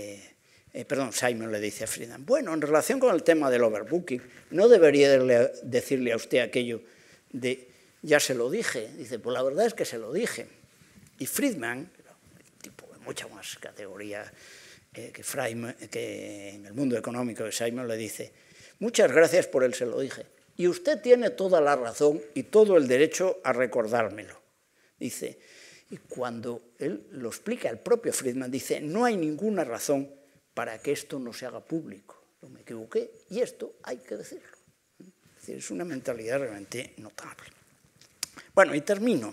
le dice a Friedman, bueno, en relación con el tema del overbooking, no debería decirle a usted aquello de, ya se lo dije. Dice, pues la verdad es que se lo dije. Y Friedman, tipo de mucha más categoría que en el mundo económico de Simon le dice: muchas gracias por el se lo dije, y usted tiene toda la razón y todo el derecho a recordármelo. Dice, y cuando él lo explica, el propio Friedman dice: no hay ninguna razón para que esto no se haga público. Yo me equivoqué y esto hay que decirlo. Es decir, es una mentalidad realmente notable. Bueno, y termino.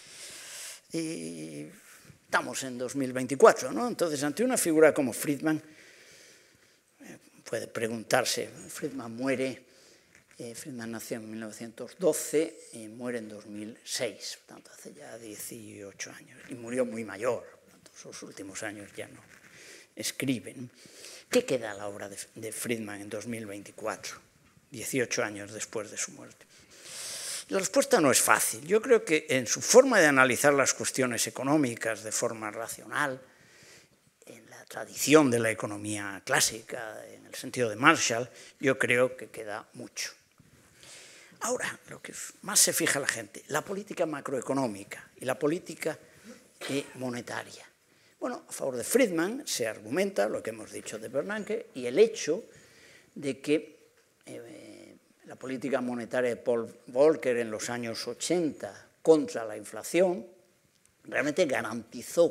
Estamos en 2024, ¿no? Entonces, ante una figura como Friedman, puede preguntarse, Friedman muere, Friedman nació en 1912 y muere en 2006, por tanto, hace ya 18 años, y murió muy mayor, por tanto, sus últimos años ya no escriben. ¿Qué queda a la obra de Friedman en 2024, 18 años después de su muerte? La respuesta no es fácil. Yo creo que en su forma de analizar las cuestiones económicas de forma racional, en la tradición de la economía clásica, en el sentido de Marshall, yo creo que queda mucho. Ahora, lo que más se fija la gente, la política macroeconómica y la política monetaria. Bueno, a favor de Friedman se argumenta lo que hemos dicho de Bernanke y el hecho de que la política monetaria de Paul Volcker en los años 80 contra la inflación realmente garantizó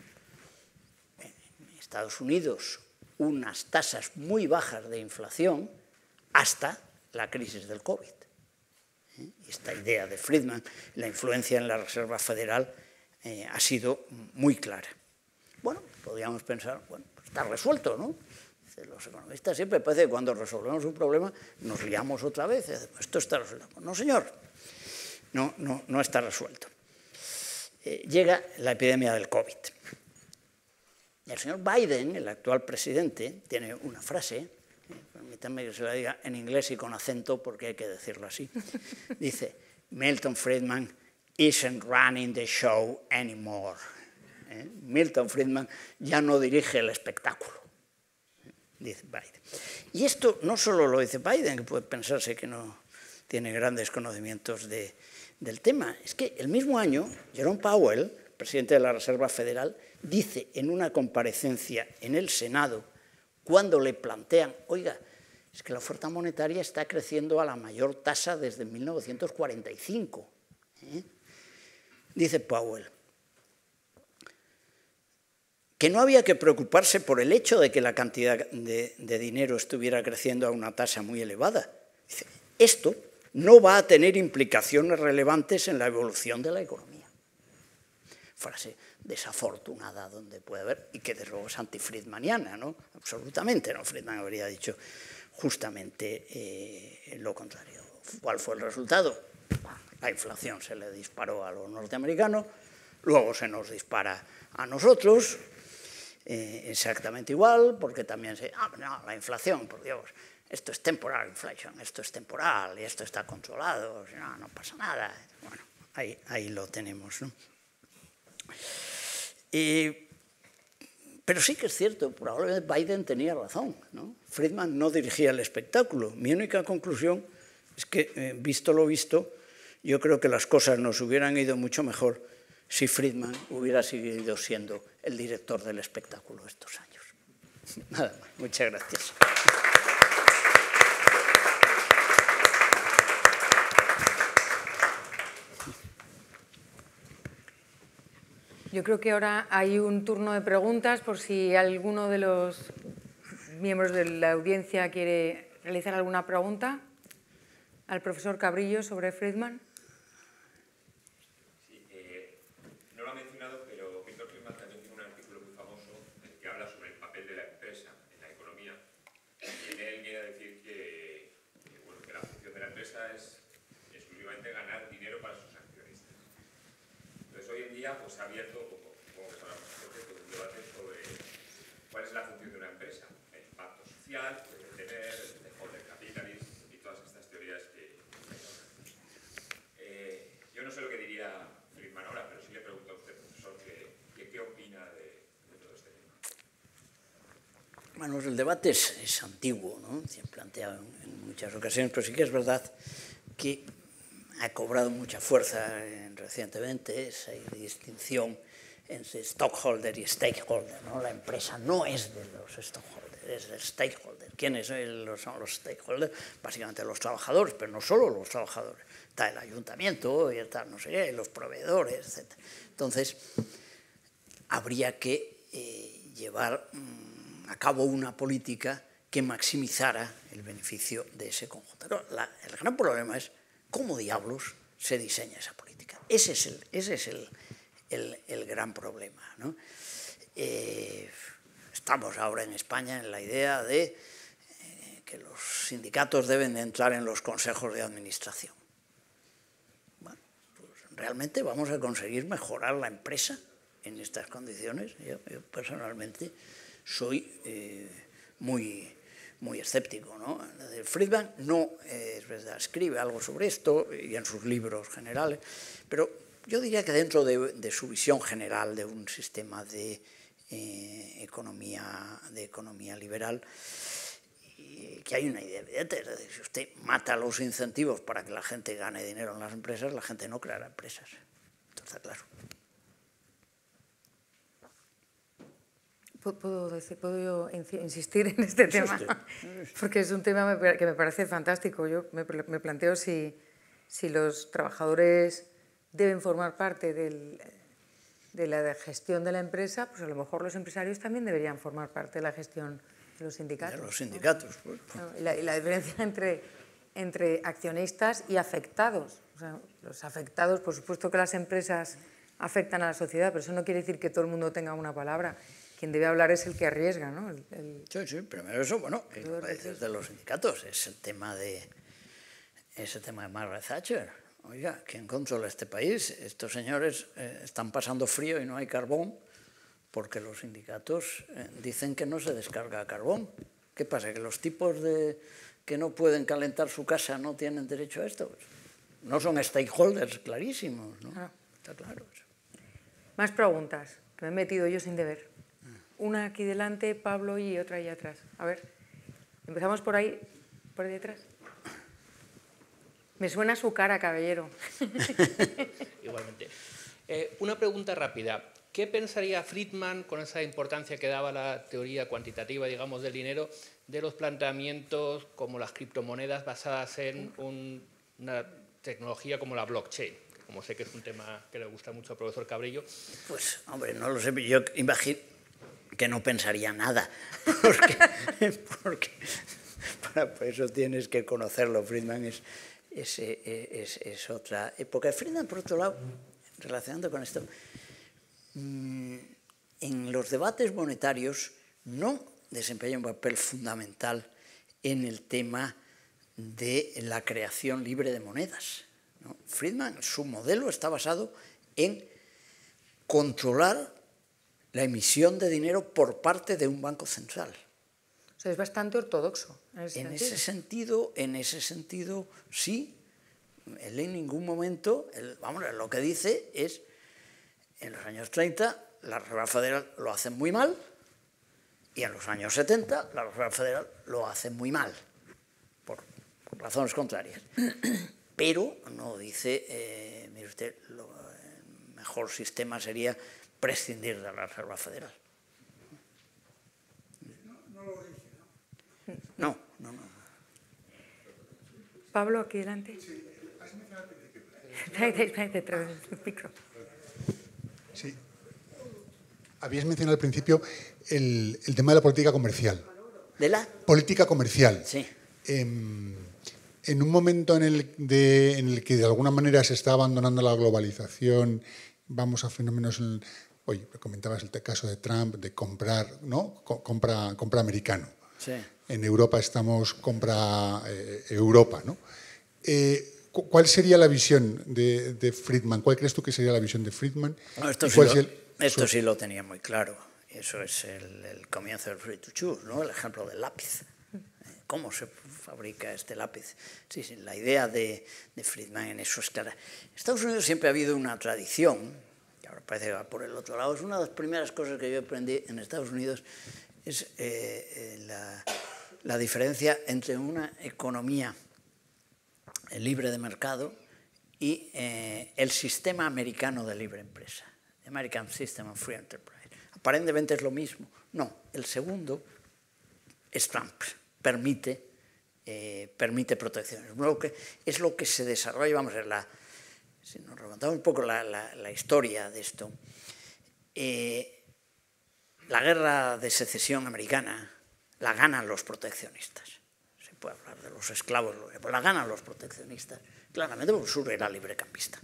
en Estados Unidos unas tasas muy bajas de inflación hasta la crisis del COVID. Esta idea de Friedman, la influencia en la Reserva Federal, ha sido muy clara. Bueno, podríamos pensar, bueno, pues está resuelto, ¿no? Los economistas siempre parece que cuando resolvemos un problema nos liamos otra vez. Esto está resuelto. No, señor, no está resuelto. Llega la epidemia del COVID. Y el señor Biden, el actual presidente, tiene una frase, permítanme que se la diga en inglés y con acento porque hay que decirlo así. Dice, Milton Friedman isn't running the show anymore. Milton Friedman ya no dirige el espectáculo, dice Biden. Y esto no solo lo dice Biden, que puede pensarse que no tiene grandes conocimientos del tema, es que el mismo año Jerome Powell, presidente de la Reserva Federal, dice en una comparecencia en el Senado, cuando le plantean, oiga, es que la oferta monetaria está creciendo a la mayor tasa desde 1945. Dice Powell, que no había que preocuparse por el hecho de que la cantidad de dinero estuviera creciendo a una tasa muy elevada. Dice, esto no va a tener implicaciones relevantes en la evolución de la economía. Frase desafortunada donde puede haber, y que desde luego es anti-friedmaniana, ¿no? Absolutamente, ¿no? Friedman habría dicho justamente lo contrario. ¿Cuál fue el resultado? La inflación se le disparó a los norteamericanos, luego se nos dispara a nosotros, exactamente igual, porque también no, la inflación, por Dios, esto es temporal inflation, esto es temporal y esto está controlado, no pasa nada. Bueno, ahí lo tenemos, ¿no? Pero sí que es cierto, probablemente Biden tenía razón, ¿no? Friedman no dirigía el espectáculo. Mi única conclusión es que, visto lo visto, yo creo que las cosas nos hubieran ido mucho mejor si Friedman hubiera seguido siendo el director del espectáculo estos años. Nada más, muchas gracias.
Yo creo que ahora hay un turno de preguntas por si alguno de los miembros de la audiencia quiere realizar alguna pregunta al profesor Cabrillo sobre Friedman.
Sí, no lo ha mencionado, pero Víctor Friedman también tiene un artículo muy famoso que habla sobre el papel de la empresa en la economía. Y en él viene a decir que la función de la empresa es exclusivamente ganar dinero para sus accionistas. Entonces, hoy en día pues, se ha abierto, como que sabrá un debate sobre cuál es la función de una empresa. El impacto social, el deber, el stakeholder capitalism y todas estas teorías que yo no sé lo que diría Friedman ahora, pero sí le pregunto a usted, profesor, ¿qué opina de todo este tema?
Bueno, el debate es antiguo, ¿no? Se ha planteado en muchas ocasiones, pero sí que es verdad que ha cobrado mucha fuerza recientemente esa distinción entre stockholder y stakeholder, ¿no? La empresa no es de los stockholders, es del stakeholder. ¿Quiénes son los stakeholders? Básicamente los trabajadores, pero no solo los trabajadores. Está el ayuntamiento, y está no sé qué, los proveedores, etc. Entonces, habría que llevar a cabo una política que maximizara el beneficio de ese conjunto. Pero el gran problema es cómo diablos se diseña esa política. Ese es el gran problema, ¿no? Estamos ahora en España en la idea de que los sindicatos deben de entrar en los consejos de administración. Bueno, pues realmente vamos a conseguir mejorar la empresa en estas condiciones. Yo personalmente soy muy escéptico, ¿no? Friedman no, es verdad, escribe algo sobre esto y en sus libros generales, pero yo diría que dentro de su visión general de un sistema de economía liberal, que hay una idea evidente, es decir, si usted mata los incentivos para que la gente gane dinero en las empresas, la gente no creará empresas. Esto está claro.
¿Puedo insistir en este tema? Porque es un tema que me parece fantástico. Yo me planteo si los trabajadores deben formar parte de la gestión de la empresa, pues a lo mejor los empresarios también deberían formar parte de la gestión de los sindicatos.
De los sindicatos. ¿No?
Y la diferencia entre accionistas y afectados. O sea, los afectados, por supuesto que las empresas afectan a la sociedad, pero eso no quiere decir que todo el mundo tenga una palabra. Quien debe hablar es el que arriesga, ¿no?
Sí, primero eso, bueno, de los sindicatos, es el tema de Margaret Thatcher. Oiga, ¿quién controla este país? Estos señores están pasando frío y no hay carbón porque los sindicatos dicen que no se descarga carbón. ¿Qué pasa? ¿Que los tipos que no pueden calentar su casa no tienen derecho a esto? No son stakeholders clarísimos, ¿no? Está claro eso.
Más preguntas, que me he metido yo sin deber. Una aquí delante, Pablo, y otra ahí atrás. A ver, empezamos por ahí detrás. Me suena su cara, caballero.
Igualmente. Una pregunta rápida. ¿Qué pensaría Friedman con esa importancia que daba la teoría cuantitativa, digamos, del dinero, de los planteamientos como las criptomonedas basadas en una tecnología como la blockchain? Como sé que es un tema que le gusta mucho al profesor Cabrillo.
Pues, hombre, no lo sé, yo imagino que no pensaría nada, porque para eso tienes que conocerlo. Friedman es otra época. Friedman, por otro lado, relacionando con esto, en los debates monetarios no desempeña un papel fundamental en el tema de la creación libre de monedas, ¿no? Friedman, su modelo está basado en controlar la emisión de dinero por parte de un banco central.
O sea, es bastante ortodoxo.
En ese sentido, sí. Él en ningún momento, lo que dice es, en los años 30, la Reserva Federal lo hace muy mal, y en los años 70, la Reserva Federal lo hace muy mal, por razones contrarias. Pero no dice, mire usted, el mejor sistema sería prescindir de la Reserva Federal.
No lo dice,
¿no? No.
Pablo, aquí delante.
Sí, has mencionado al principio.
Detrás del micro.
Sí. Habías mencionado al principio el tema de la política comercial.
¿De la?
Política comercial.
Sí.
En un momento en el que de alguna manera se está abandonando la globalización, vamos a fenómenos... Oye, comentabas el caso de Trump, de comprar, ¿no? Compra americano.
Sí.
En Europa estamos compra Europa, ¿no? ¿Cuál sería la visión de Friedman? ¿Cuál crees tú que sería la visión de Friedman?
No, esto sí lo tenía muy claro. Eso es el comienzo del free to choose, ¿no? El ejemplo del lápiz. ¿Cómo se fabrica este lápiz? Sí, la idea de Friedman en eso es clara. En Estados Unidos siempre ha habido una tradición, que ahora parece que va por el otro lado. Es una de las primeras cosas que yo aprendí en Estados Unidos, es la diferencia entre una economía libre de mercado y el sistema americano de libre empresa. the American System of Free Enterprise. Aparentemente es lo mismo. No, el segundo es Trump, permite protecciones. Es lo que se desarrolla, vamos a ver, si nos remontamos un poco la historia de esto, la guerra de secesión americana la ganan los proteccionistas. Se puede hablar de los esclavos, pero la ganan los proteccionistas, claramente porque el sur era librecampista.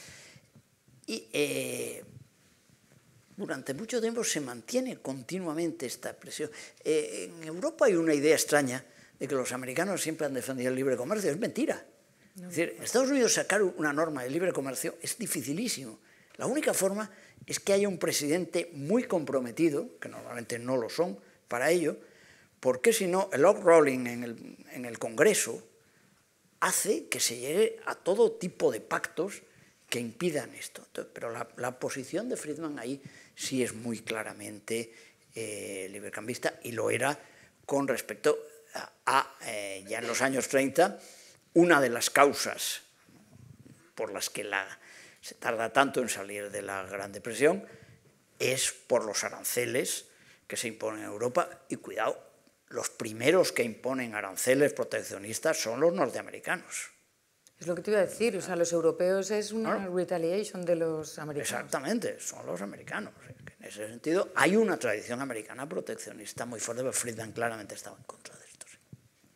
Y durante mucho tiempo se mantiene continuamente esta presión. En Europa hay una idea extraña de que los americanos siempre han defendido el libre comercio. Es mentira. Es decir, en Estados Unidos sacar una norma de libre comercio es dificilísimo. La única forma es que haya un presidente muy comprometido, que normalmente no lo son para ello, porque si no, el log rolling en el Congreso hace que se llegue a todo tipo de pactos que impidan esto. Entonces, pero la posición de Friedman ahí sí es muy claramente librecambista, y lo era con respecto a ya en los años 30, una de las causas por las que se tarda tanto en salir de la Gran Depresión es por los aranceles que se imponen en Europa. Y cuidado, los primeros que imponen aranceles proteccionistas son los norteamericanos.
Es lo que te iba a decir, o sea, los europeos es una retaliation de los americanos.
Exactamente, son los americanos. En ese sentido, hay una tradición americana proteccionista muy fuerte, pero Friedman claramente estaba en contra de esto. Sí.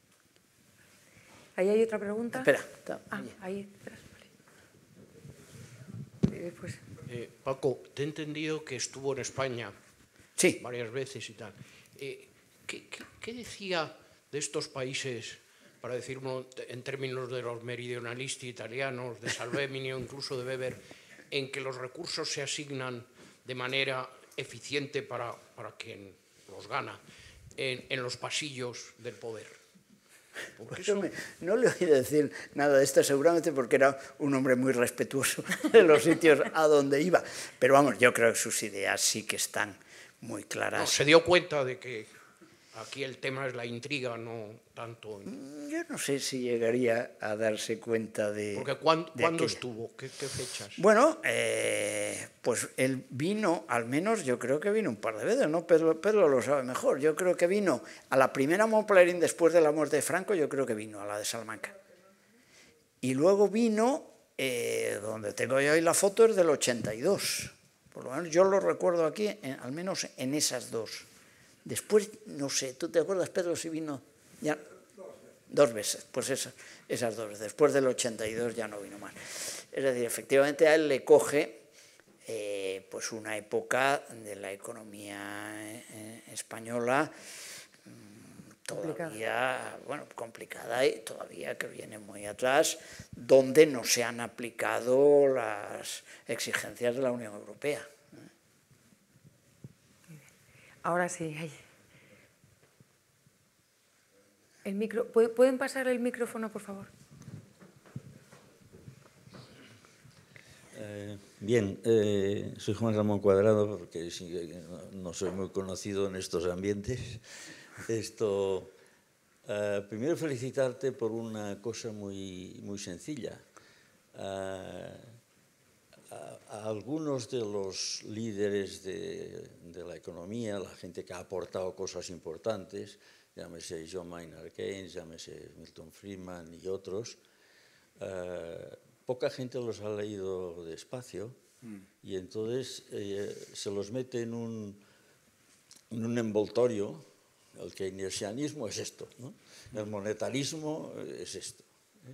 ¿Ahí hay otra pregunta?
Espera.
Ahí. Después.
Paco, te he entendido que estuvo en España varias veces y tal. ¿Qué decía de estos países, para decirlo en términos de los meridionalisti italianos, de Salvemini o incluso de Weber, en que los recursos se asignan de manera eficiente para quien los gana en los pasillos del poder?
Pues no le oí decir nada de esto, seguramente porque era un hombre muy respetuoso de los sitios a donde iba. Pero vamos, yo creo que sus ideas sí que están muy claras.
No, se dio cuenta de que aquí el tema es la intriga, no tanto...
Yo no sé si llegaría a darse cuenta de...
Porque ¿cuándo estuvo? ¿Qué fechas?
Bueno, pues él vino, al menos yo creo que vino un par de veces, ¿no? Pedro lo sabe mejor. Yo creo que vino a la primera Montpellerin después de la muerte de Franco, yo creo que vino a la de Salamanca. Y luego vino, donde tengo yo ahí la foto, es del 82. Por lo menos yo lo recuerdo aquí, al menos en esas dos. Después, no sé, ¿tú te acuerdas, Pedro, si vino ya? 2 veces, pues esas 2 veces. Después del 82 ya no vino más. Es decir, efectivamente a él le coge pues una época de la economía española todavía, bueno, complicada y todavía que viene muy atrás, donde no se han aplicado las exigencias de la Unión Europea.
Ahora sí, ahí. ¿Pueden pasar el micrófono, por favor?
Bien, soy Juan Ramón Cuadrado, porque no soy muy conocido en estos ambientes. Primero felicitarte por una cosa muy sencilla. A algunos de los líderes de la economía, la gente que ha aportado cosas importantes, llámese John Maynard Keynes, llámese Milton Friedman y otros, poca gente los ha leído despacio y entonces se los mete en un envoltorio. El keynesianismo es esto, ¿no? El monetarismo es esto.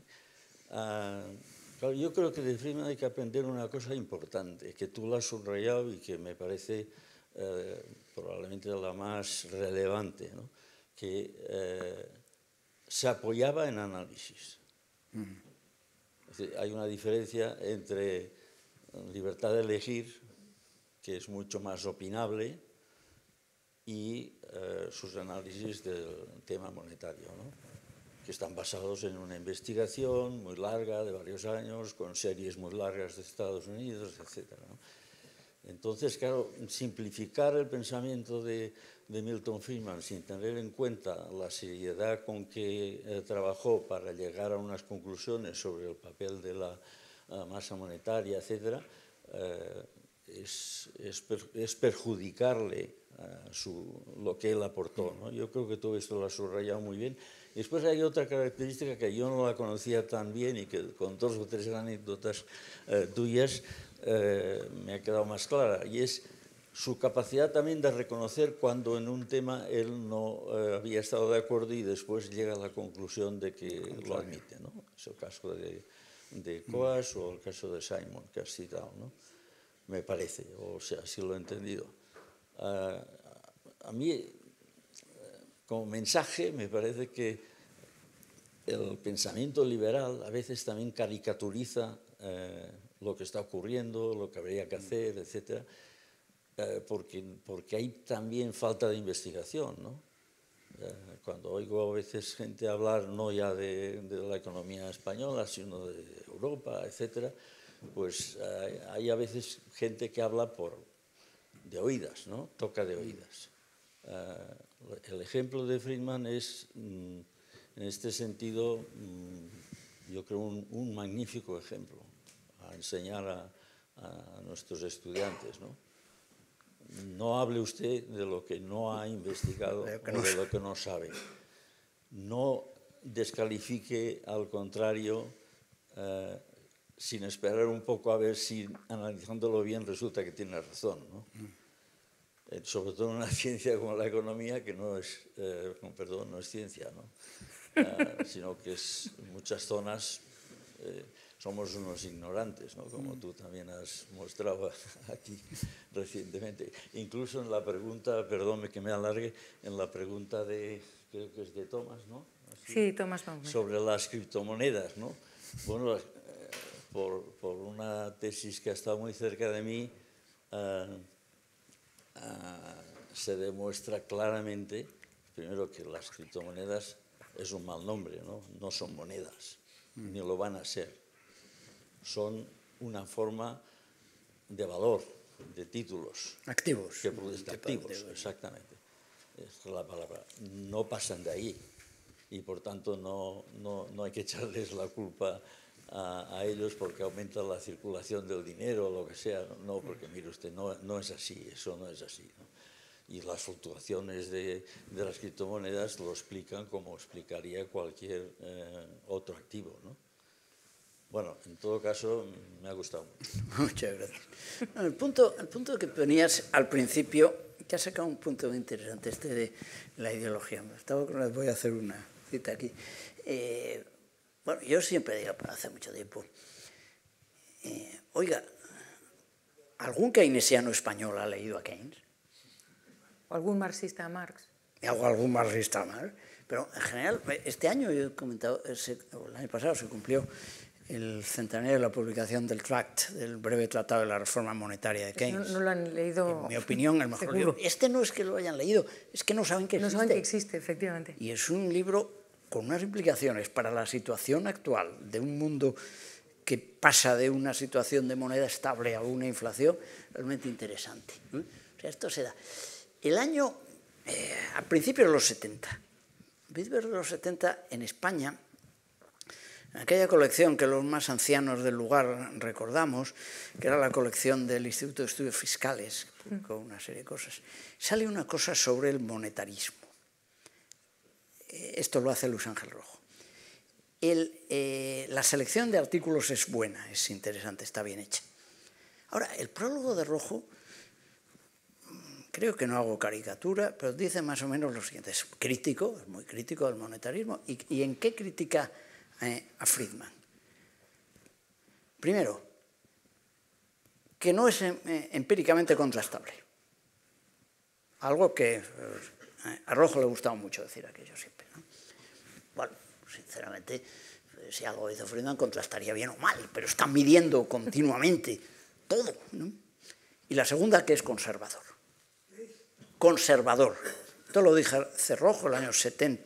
Claro, yo creo que de Friedman hay que aprender una cosa importante, que tú la has subrayado y que me parece probablemente la más relevante, ¿no? Que se apoyaba en análisis. Es decir, hay una diferencia entre libertad de elegir, que es mucho más opinable, y sus análisis del tema monetario, ¿no? Que están basados en una investigación muy larga, de varios años, con series muy largas de Estados Unidos, etc., ¿no? Entonces, claro, simplificar el pensamiento de Milton Friedman sin tener en cuenta la seriedad con que trabajó para llegar a unas conclusiones sobre el papel de la masa monetaria, etc., es perjudicarle lo que él aportó, ¿no? Yo creo que todo esto lo ha subrayado muy bien. Y después hay otra característica que yo no la conocía tan bien y que con 2 o 3 anécdotas tuyas me ha quedado más clara, y es su capacidad también de reconocer cuando en un tema él no había estado de acuerdo y después llega a la conclusión de que lo admite, ¿no? Es el caso de Coase o el caso de Simon que has citado, ¿no? Me parece, o sea, así lo he entendido. A mí, como mensaje, me parece que el pensamiento liberal a veces también caricaturiza lo que está ocurriendo, lo que habría que hacer, etc., porque hay también falta de investigación, ¿no? Cuando oigo a veces gente hablar no ya de la economía española, sino de Europa, etc., pues hay a veces gente que habla de oídas, ¿no? Toca de oídas. El ejemplo de Friedman es, en este sentido, yo creo un magnífico ejemplo a enseñar a nuestros estudiantes, ¿no? No hable usted de lo que no ha investigado o de lo que no sabe. No descalifique, al contrario, sin esperar un poco a ver si, analizándolo bien, resulta que tiene razón, ¿no? Sobre todo en una ciencia como la economía, que no es, con perdón, no es ciencia, ¿no? Sino que es, en muchas zonas somos unos ignorantes, ¿no? Como tú también has mostrado aquí recientemente. Incluso en la pregunta, perdón que me alargue, en la pregunta de, creo que es de Thomas, ¿no? Así,
sí, Thomas Baumeister.
sobre las criptomonedas, ¿no? Bueno, por una tesis que ha estado muy cerca de mí, se demuestra claramente, primero, que las criptomonedas es un mal nombre, ¿no? No son monedas, ni lo van a ser. Son una forma de valor, de títulos.
Activos.
Activos, exactamente. Es la palabra. No pasan de ahí. Y por tanto no hay que echarles la culpa a ellos porque aumenta la circulación del dinero o lo que sea. No, porque mire usted, no es así, eso no es así, ¿no? Y las fluctuaciones de las criptomonedas lo explican como explicaría cualquier otro activo, ¿no? Bueno, en todo caso, me ha gustado mucho.
Muchas gracias. El punto que ponías al principio, que has sacado un punto muy interesante, este de la ideología. Voy a hacer una cita aquí. Bueno, yo siempre digo, hace mucho tiempo, oiga, ¿algún keynesiano español ha leído a Keynes?
¿O algún marxista a Marx?
O algún marxista a Marx. Pero en general, este año, yo he comentado, el año pasado se cumplió el centenario de la publicación del Tract, del breve tratado de la reforma monetaria de Keynes.
No lo han leído.
En mi opinión, el mejor libro. Este no es que lo hayan leído, es que no saben que existe.
No saben que existe, efectivamente.
Y es un libro con unas implicaciones para la situación actual de un mundo que pasa de una situación de moneda estable a una inflación realmente interesante. O sea, esto se da. El año, a principios de los 70, en España, aquella colección que los más ancianos del lugar recordamos, que era la colección del Instituto de Estudios Fiscales, con una serie de cosas, sale una cosa sobre el monetarismo. Esto lo hace Luis Ángel Rojo. La selección de artículos es buena, es interesante, está bien hecha. Ahora, el prólogo de Rojo, creo que no hago caricatura, pero dice más o menos lo siguiente. Es crítico, es muy crítico del monetarismo. ¿Y en qué critica a Friedman? Primero, que no es empíricamente contrastable. Algo que a Rojo le gustaba mucho decir aquello siempre, ¿no? Bueno, sinceramente, si algo hizo Friedman, contrastaría bien o mal, pero están midiendo continuamente todo, ¿no? Y la segunda, que es conservador. Conservador. Esto lo dice Rojo en el año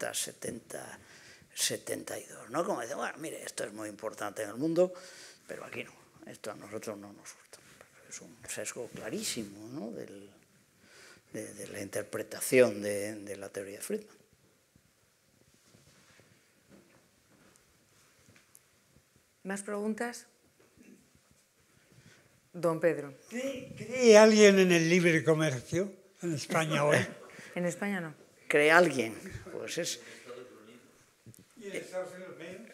72, ¿no? Como dice, bueno, mire, esto es muy importante en el mundo, pero aquí no. Esto a nosotros no nos gusta. Es un sesgo clarísimo, ¿no? de la interpretación de la teoría de Friedman.
¿Más preguntas? Don Pedro.
¿Cree alguien en el libre comercio en España hoy?
En España no.
¿Cree alguien? Pues
¿Y en Estados Unidos menos?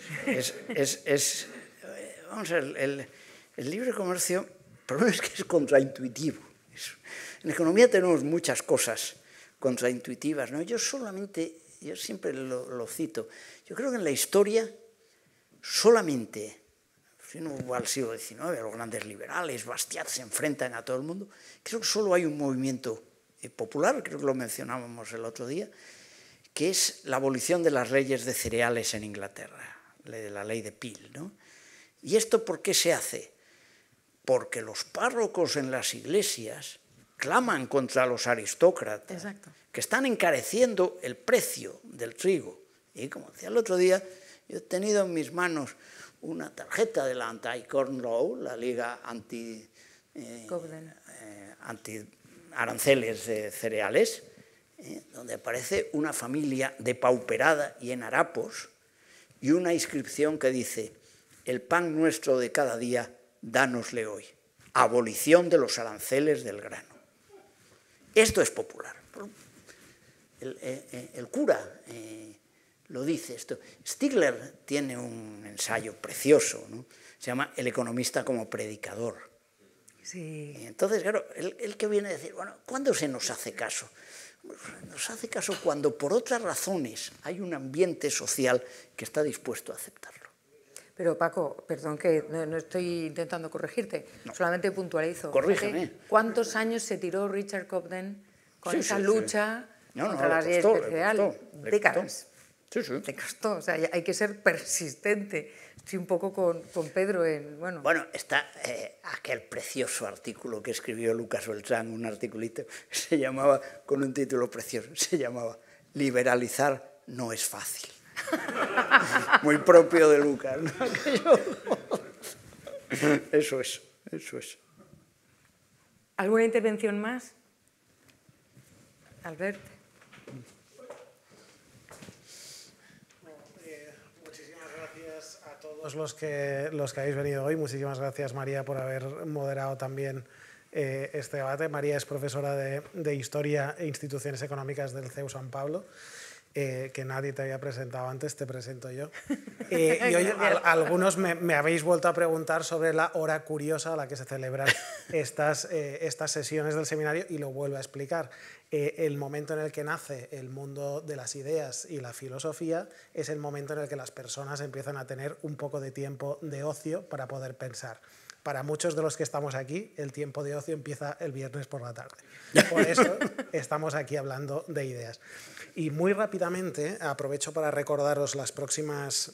Vamos a ver, el libre comercio, el problema es que es contraintuitivo. En economía tenemos muchas cosas contraintuitivas, ¿no? Yo siempre lo cito, yo creo que en la historia solamente, si no va al siglo XIX, los grandes liberales, Bastiat, se enfrentan a todo el mundo, creo que solo hay un movimiento popular, creo que lo mencionábamos el otro día, que es la abolición de las leyes de cereales en Inglaterra, la ley de Peel, ¿no? ¿Y esto por qué se hace? Porque los párrocos en las iglesias claman contra los aristócratas.
Exacto.
Que están encareciendo el precio del trigo. Y como decía el otro día, yo he tenido en mis manos una tarjeta de la Anti-Corn Law, la Liga anti-aranceles de cereales, donde aparece una familia depauperada y en harapos y una inscripción que dice: el pan nuestro de cada día, dánosle hoy. Abolición de los aranceles del grano. Esto es popular. El cura lo dice esto. Stigler tiene un ensayo precioso, ¿no? Se llama El economista como predicador.
Sí.
Entonces, claro, él que viene a decir, bueno, ¿cuándo se nos hace caso? Nos hace caso cuando por otras razones hay un ambiente social que está dispuesto a aceptarlo.
Pero Paco, perdón que no estoy intentando corregirte, solamente puntualizo.
Corrígeme.
¿Cuántos años se tiró Richard Cobden con esa lucha contra las leyes
costó,
de cereal? Décadas.
Sí, sí.
Le costó, o sea, hay que ser persistente. Estoy un poco con Pedro en... Bueno,
está aquel precioso artículo que escribió Lucas Beltrán, un articulito, se llamaba, con un título precioso, se llamaba Liberalizar no es fácil. Muy propio de Lucas, ¿no? Eso es.
¿Alguna intervención más? Albert.
Muchísimas gracias a todos los que habéis venido hoy. Muchísimas gracias, María, por haber moderado también este debate. María es profesora de Historia e Instituciones Económicas del CEU San Pablo. Que nadie te había presentado antes, te presento yo. Y hoy algunos me habéis vuelto a preguntar sobre la hora curiosa a la que se celebran estas sesiones del seminario, y lo vuelvo a explicar. El momento en el que nace el mundo de las ideas y la filosofía es el momento en el que las personas empiezan a tener un poco de tiempo de ocio para poder pensar. Para muchos de los que estamos aquí, el tiempo de ocio empieza el viernes por la tarde. Por eso estamos aquí hablando de ideas. Y muy rápidamente aprovecho para recordaros las próximas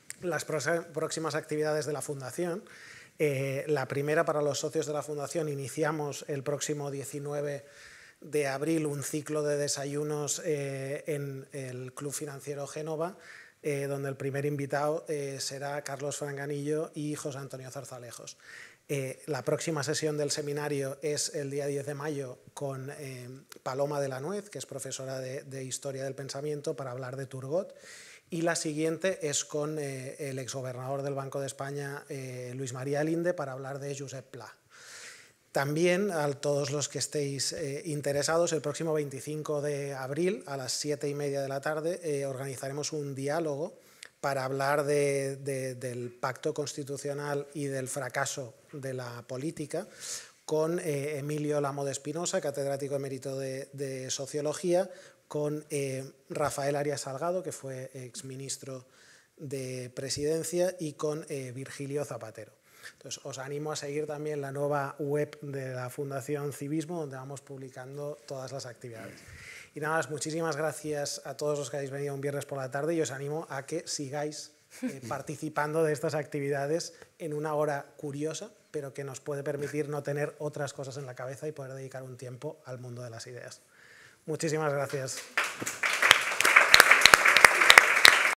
actividades de la Fundación. La primera, para los socios de la Fundación, iniciamos el próximo 19 de abril un ciclo de desayunos en el Club Financiero Génova, donde el primer invitado será Carlos Franganillo y José Antonio Zarzalejos. La próxima sesión del seminario es el día 10 de mayo con Paloma de la Nuez, que es profesora de Historia del Pensamiento, para hablar de Turgot. Y la siguiente es con el exgobernador del Banco de España, Luis María Linde, para hablar de Josep Pla. También, a todos los que estéis interesados, el próximo 25 de abril a las 7:30 de la tarde organizaremos un diálogo para hablar del pacto constitucional y del fracaso de la política con Emilio Lamo de Espinosa, catedrático emérito de Sociología, con Rafael Arias Salgado, que fue exministro de Presidencia, y con Virgilio Zapatero. Entonces, os animo a seguir también la nueva web de la Fundación Civismo, donde vamos publicando todas las actividades. Y nada más, muchísimas gracias a todos los que habéis venido un viernes por la tarde, y os animo a que sigáis participando de estas actividades en una hora curiosa, pero que nos puede permitir no tener otras cosas en la cabeza y poder dedicar un tiempo al mundo de las ideas. Muchísimas gracias.